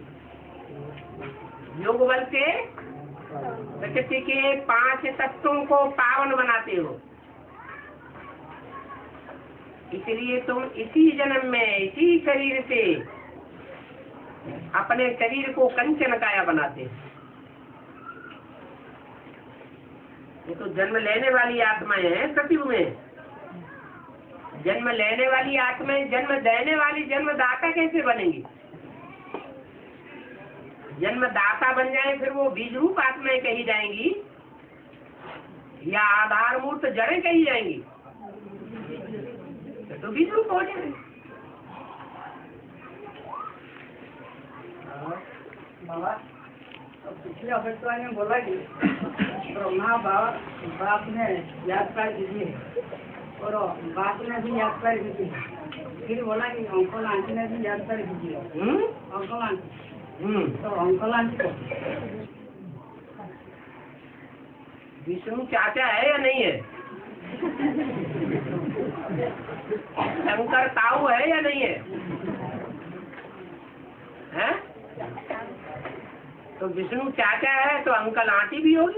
Speaker 1: योग बल से प्रकृति के 5 तत्वों को पावन बनाते हो। इसलिए तुम इसी जन्म में इसी शरीर से अपने शरीर को कंचन काया बनाते हो। ये तो जन्म लेने वाली आत्माएं हैं सतयुग में। जन्म लेने वाली आत्माएं जन्म देने वाली जन्मदाता कैसे बनेंगी? जन्मदाता बन जाए फिर वो बीज रूप आत्माएं कही जाएंगी या आधार मूर्त जड़ें कही जाएंगी? तो बीज रूप हो जाए।
Speaker 2: बाबा पिछले अवस्था में बोला कि ब्रह्मा बाप ने याद कर दीजिए और बाप ने भी याद कर दीजिए। फिर बोला कि अंकल आंटी ने भी याद कर दीजिए। अंकल आंटी तो अंकल आंटी को
Speaker 1: विष्णु चाचा है या नहीं है? शंकर ताऊ है या नहीं है? हैं? तो विष्णु चाचा है तो अंकल आंटी भी होगी।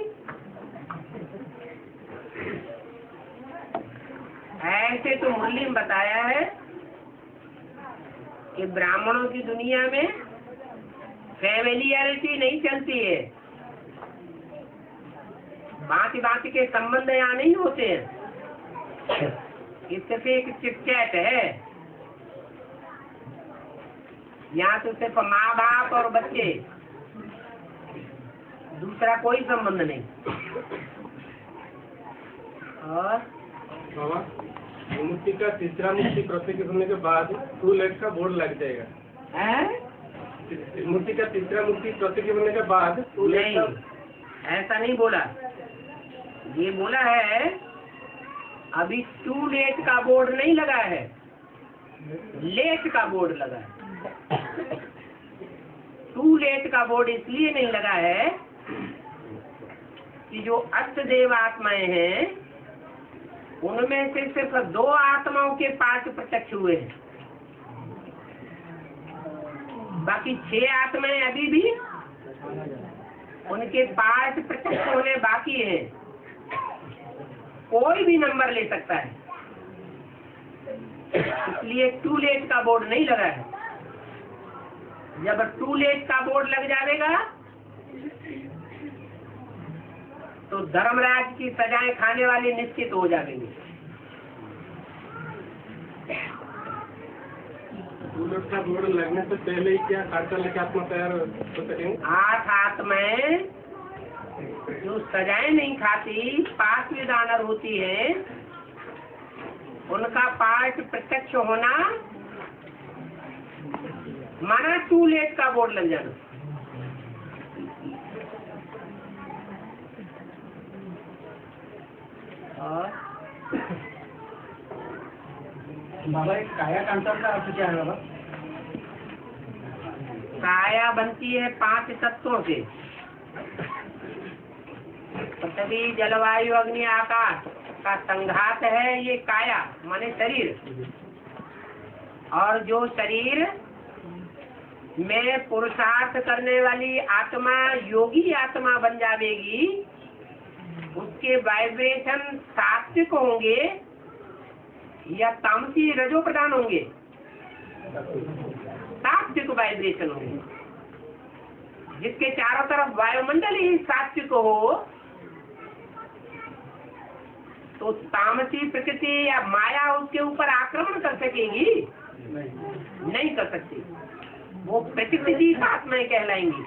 Speaker 1: ऐसे तो मुरली में बताया है कि ब्राह्मणों की दुनिया में फैमिलियरिटी नहीं चलती है, भांति भांति के संबंध यहाँ नहीं होते हैं। इससे एक चिटचैट है, यहाँ तो सिर्फ माँ बाप और बच्चे, दूसरा कोई संबंध नहीं। और
Speaker 3: मूर्ति का तीसरा मूर्ति प्रत्येक होने के बाद 2 लाख का बोर्ड लग जाएगा। मूर्ति का तीसरा मूर्ति प्रत्येक होने के बाद 2 लाख
Speaker 1: नहीं, ऐसा नहीं बोला। ये बोला है अभी 2 लेट का बोर्ड नहीं लगा है, लेट का बोर्ड लगा है। 2 लेट का बोर्ड इसलिए नहीं लगा है कि जो अष्टदेव आत्माएं हैं उनमें से सिर्फ 2 आत्माओं के पार्ट प्रत्यक्ष हुए हैं, बाकी 6 आत्माएं अभी भी उनके पार्ट प्रत्यक्ष होने बाकी हैं। कोई भी नंबर ले सकता है, इसलिए 2 लेट का बोर्ड नहीं लगा है। जब 2 लेट का बोर्ड लग जाएगा तो धर्मराज की सजाएं खाने वाले निश्चित हो जाएंगे।
Speaker 3: 2 लाख का बोर्ड लगने से पहले ही क्या खर्चा लेके आत्मा तैयार हो सकेंगे?
Speaker 1: 8 आत्माएं जो सजाएं नहीं खाती, 5वीं दानर होती है, उनका पाठ प्रत्यक्ष होना माना टू लेट का बोर्ड लग जाना। और
Speaker 5: बाबा एक काया कांतर का अर्थ क्या है बाबा?
Speaker 1: काया बनती है 5 तत्वों से, पृथ्वी जलवायु अग्नि आकाश का संघात है ये काया माने शरीर। और जो शरीर में पुरुषार्थ करने वाली आत्मा योगी आत्मा बन जाएगी, उसके वाइब्रेशन सात्विक होंगे या तामसी रजो प्रधान होंगे? सात्विक वाइब्रेशन होंगे। जिसके चारों तरफ वायुमंडल ही सात्विक हो तो तामसी प्रकृति या माया उसके ऊपर आक्रमण कर सकेगी? नहीं कर सकती। वो प्रकृतिजीत आत्माएं कहलाएंगी।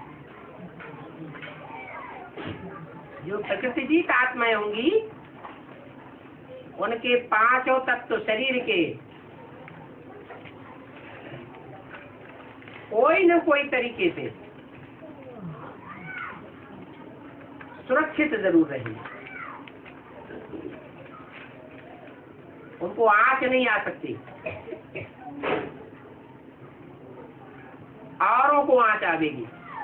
Speaker 1: जो प्रकृतिजीत आत्माएं होंगी उनके 5 तत्व शरीर के कोई न कोई तरीके से सुरक्षित जरूर रहेंगे। उनको आंच नहीं आ सकती, औरों को आंच आवेगी।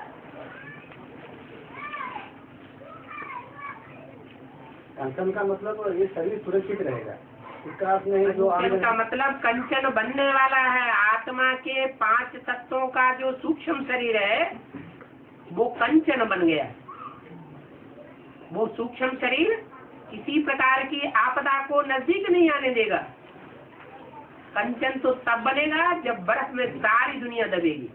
Speaker 5: कंचन का मतलब ये शरीर सुरक्षित रहेगा, इसका अर्थ नहीं जो
Speaker 1: कंचन का मतलब कंचन बनने वाला है। आत्मा के 5 तत्वों का जो सूक्ष्म शरीर है वो कंचन बन गया। वो सूक्ष्म शरीर किसी प्रकार की आपदा को नजदीक नहीं आने देगा। कंचन तो तब बनेगा जब बर्फ में सारी दुनिया दबेगी।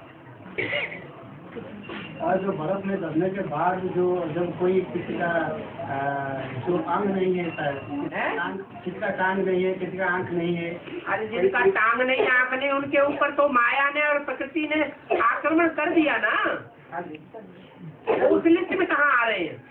Speaker 5: और जो बर्फ में दबने के बाद जो जब कोई किसी का जो अंग नहीं है, किसी का टांग नहीं है, किसी का आंख नहीं है,
Speaker 1: अरे जिनका टांग नहीं आंख नहीं उनके ऊपर तो माया ने और प्रकृति ने आक्रमण कर दिया ना। उस लिस्ट में कहाँ आ रहे हैं?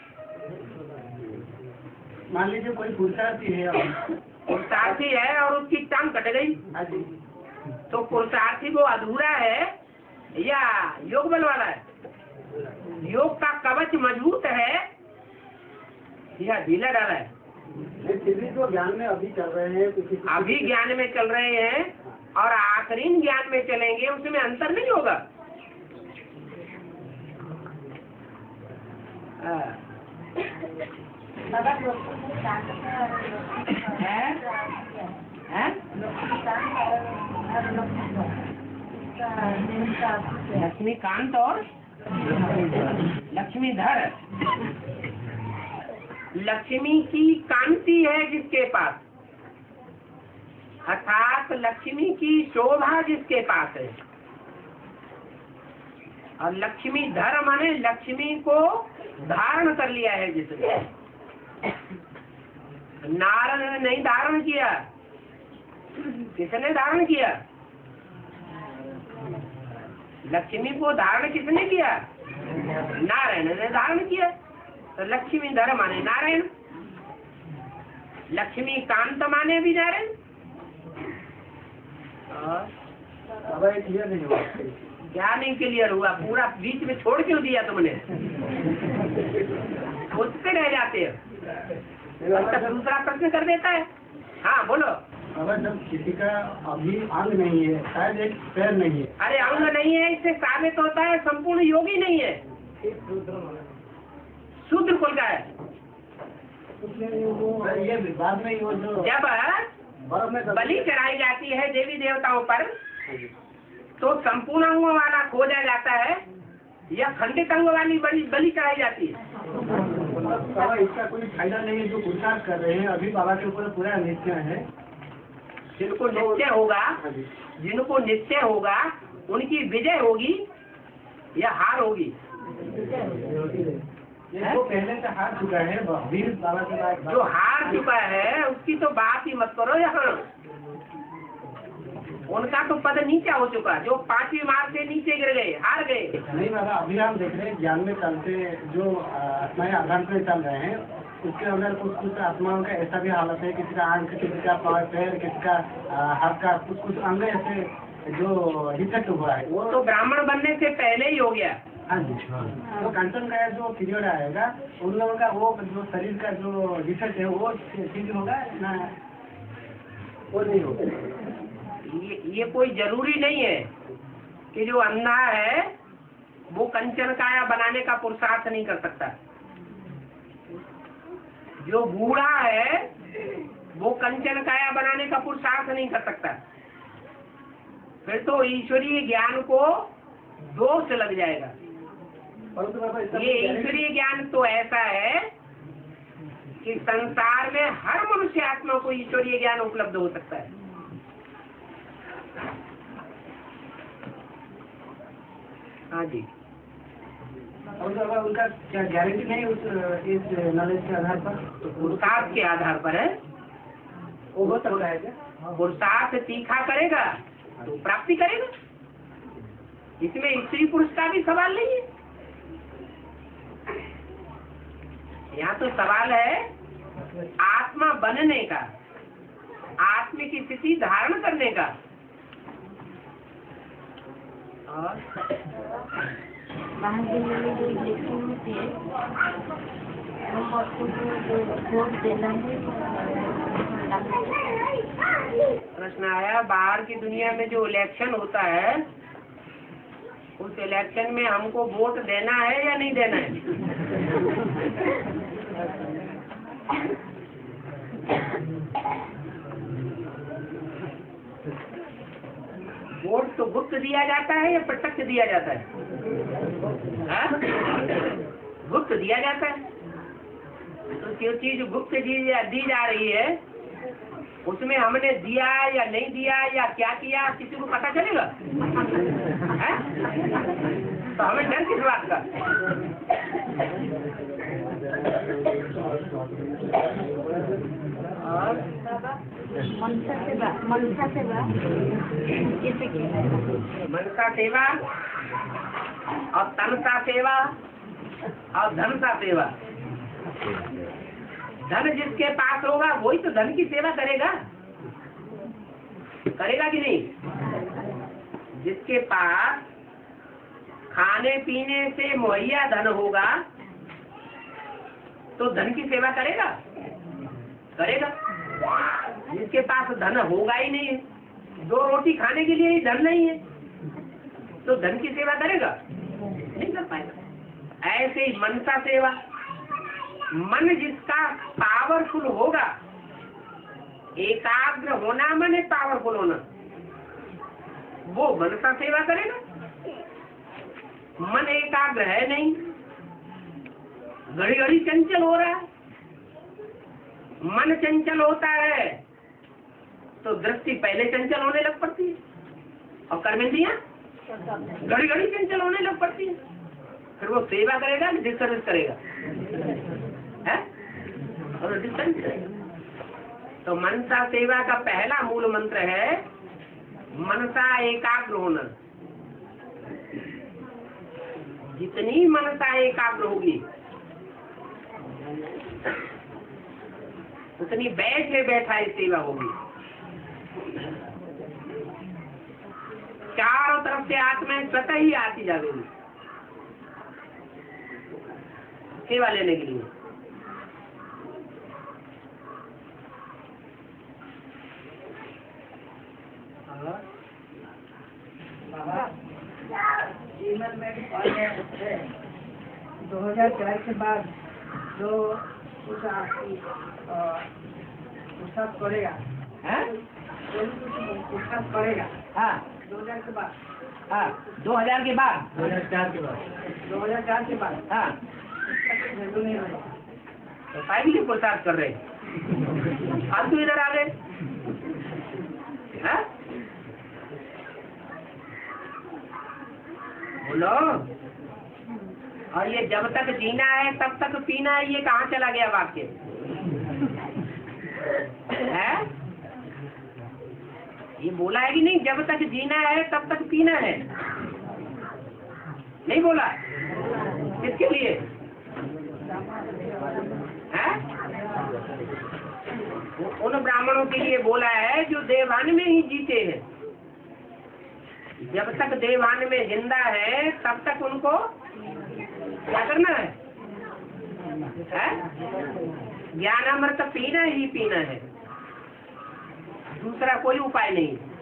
Speaker 5: मान लीजिए कोई पुरुषार्थी है,
Speaker 1: पुरुषार्थी है और उसकी टांग कट गई, तो पुरुषार्थी वो अधूरा है या योग बल वाला है? योग का कवच मजबूत है या ढीला डाला है?
Speaker 5: तो ज्ञान में अभी चल रहे हैं,
Speaker 1: अभी ज्ञान में चल रहे हैं और आखिरी ज्ञान में चलेंगे, उसमें अंतर नहीं होगा। लक्ष्मीकांत और लक्ष्मीधर। लक्ष्मी की कांति है जिसके पास, अर्थात लक्ष्मी की शोभा जिसके पास है। और लक्ष्मीधर माने लक्ष्मी को धारण कर लिया है जिसने। नारद ने नहीं धारण किया, किसने धारण किया? लक्ष्मी को धारण किसने किया? नारायण ने धारण किया। तो लक्ष्मी धर माने नारायण, लक्ष्मी कांत माने भी नारायण।
Speaker 5: क्लियर नहीं हुआ?
Speaker 1: क्या नहीं क्लियर हुआ? पूरा बीच में छोड़ क्यों दिया तुमने? उस पे रह जाते हो, दूसरा प्रश्न कर देता है। हाँ बोलो।
Speaker 5: अगर जब किसी का अभी अंग नहीं है, शायद एक पैर नहीं है।
Speaker 1: अरे अंग नहीं है इससे साबित होता है संपूर्ण योगी नहीं है, शूद्र कुल का है।
Speaker 5: ये बाद में वो जो
Speaker 1: जब बलि चढ़ाई जाती है देवी देवताओं पर तो संपूर्ण अंगों वाला खोजा जाता है या खंडित अंग वाली बलि चढ़ाई जाती है?
Speaker 5: बाबा इसका कोई फायदा नहीं है जो पुरुषार्थ कर रहे हैं। अभी बाबा के ऊपर पूरा निश्चय है।
Speaker 1: जिनको निश्चय होगा उनकी विजय होगी या हार होगी?
Speaker 5: जो पहले से हार चुका है वीर बाबा के बाद,
Speaker 1: जो हार चुका है उसकी तो बात ही मत करो यहाँ। उनका तो पद नीचे हो चुका, जो 5वीं मार्ग से नीचे गिर गए, हार गए।
Speaker 5: नहीं बाबा, अभी हम देख रहे हैं ज्ञान में चलते जो आत्माएं आधार पे चल रहे हैं, उसके अंदर कुछ आत्माओं का ऐसा भी हालत है, किसी का आंख, किसी का पैर, किसी का हाथ का कुछ अंग ऐसे जो डिफेक्ट हुआ है।
Speaker 1: वो तो ब्राह्मण बनने से पहले ही हो गया।
Speaker 5: हाँ जी। तो कंचन का जो पीरियड आएगा उन लोगों का वो जो शरीर का जो डिफेक्ट है वो ठीक होगा ना, वो नहीं होगा।
Speaker 1: ये कोई जरूरी नहीं है कि जो अंधा है वो कंचन काया बनाने का पुरुषार्थ नहीं कर सकता। जो बूढ़ा है वो कंचन काया बनाने का पुरुषार्थ नहीं कर सकता। फिर तो ईश्वरीय ज्ञान को दोष लग जाएगा। ये ईश्वरीय ज्ञान तो ऐसा है कि संसार में हर मनुष्य आत्मा को ईश्वरीय ज्ञान उपलब्ध हो सकता है। हाँ जी।
Speaker 5: और उनका क्या गारंटी नहीं इस नॉलेज के आधार पर?
Speaker 1: तो पुरुषार्थ के आधार पर है।
Speaker 5: वो हो सकता है क्या?
Speaker 1: पुरुषार्थ तीखा करेगा तो प्राप्ति करेगा। इसमें स्त्री पुरुष का भी सवाल नहीं है। यहाँ तो सवाल है आत्मा बनने का, आत्म की स्थिति धारण करने का। और
Speaker 4: बाहर के लिए जो इलेक्शन होती है वो वोट देना है।
Speaker 1: प्रश्न आया, बाहर की दुनिया में जो इलेक्शन होता है उस इलेक्शन में हमको वोट देना है या नहीं देना है? वोट तो गुप्त दिया जाता है या प्रत्यक्ष दिया जाता है? हाँ? गुप्त दिया जाता है। तो जो चीज गुप्त दी जा रही है उसमें हमने दिया या नहीं दिया या क्या किया किसी को पता चलेगा? है? तो हमें डर किस बात का? और
Speaker 4: मनसा सेवा कैसे की है?
Speaker 1: मनसा सेवा और तनसा सेवा और धनसा सेवा। धन जिसके पास होगा वही तो धन की सेवा करेगा, करेगा कि नहीं? जिसके पास खाने पीने से मुहैया धन होगा तो धन की सेवा करेगा, करेगा। जिसके पास धन होगा ही नहीं है, 2 रोटी खाने के लिए ही धन नहीं है, तो धन की सेवा करेगा? नहीं कर पाएगा। ऐसे ही मनसा सेवा, मन जिसका पावरफुल होगा, एकाग्र होना माने पावरफुल होना, वो मनसा सेवा करेगा। मन एकाग्र है नहीं, घड़ी घड़ी चंचल हो रहा है। मन चंचल होता है तो दृष्टि पहले चंचल होने लग पड़ती है और कर्मेंद्रियां घड़ी घड़ी चंचल होने लग पड़ती है। फिर वो सेवा करेगा कि डिस्टर्बेंस करेगा? है? और डिस्टर्बेंस करेगा। तो मनसा सेवा का पहला मूल मंत्र है मनसा एकाग्र होना। जितनी मनसा एकाग्र होगी उतनी बैठे बैठाई सेवा होगी। चारों तरफ से आत्माएं स्वतः ही आती जाएगी सेवा लेने के लिए।
Speaker 5: जीवन में 2004 के बाद जो पुस्तक पढ़ेगा, पुस्तक पढ़ेगा। हाँ, 2000 के बाद। हाँ, 2000 के बाद, 2004 के बाद, 2004 के बाद। हाँ, तो साइड के प्रसाद कर रहे फालतू इधर आ गए। बोलो। और ये जब तक जीना है तब तक पीना है, ये कहाँ चला गया वाक्य? है? ये बोला है कि नहीं? जब तक जीना है तब तक पीना है, नहीं बोला? किसके लिए? है?
Speaker 1: उन ब्राह्मणों के लिए बोला है जो देवान में ही जीते हैं। जब तक देवान में जिंदा है तब तक उनको क्या करना है? ज्ञानामृत पीना ही पीना है, दूसरा कोई उपाय नहीं।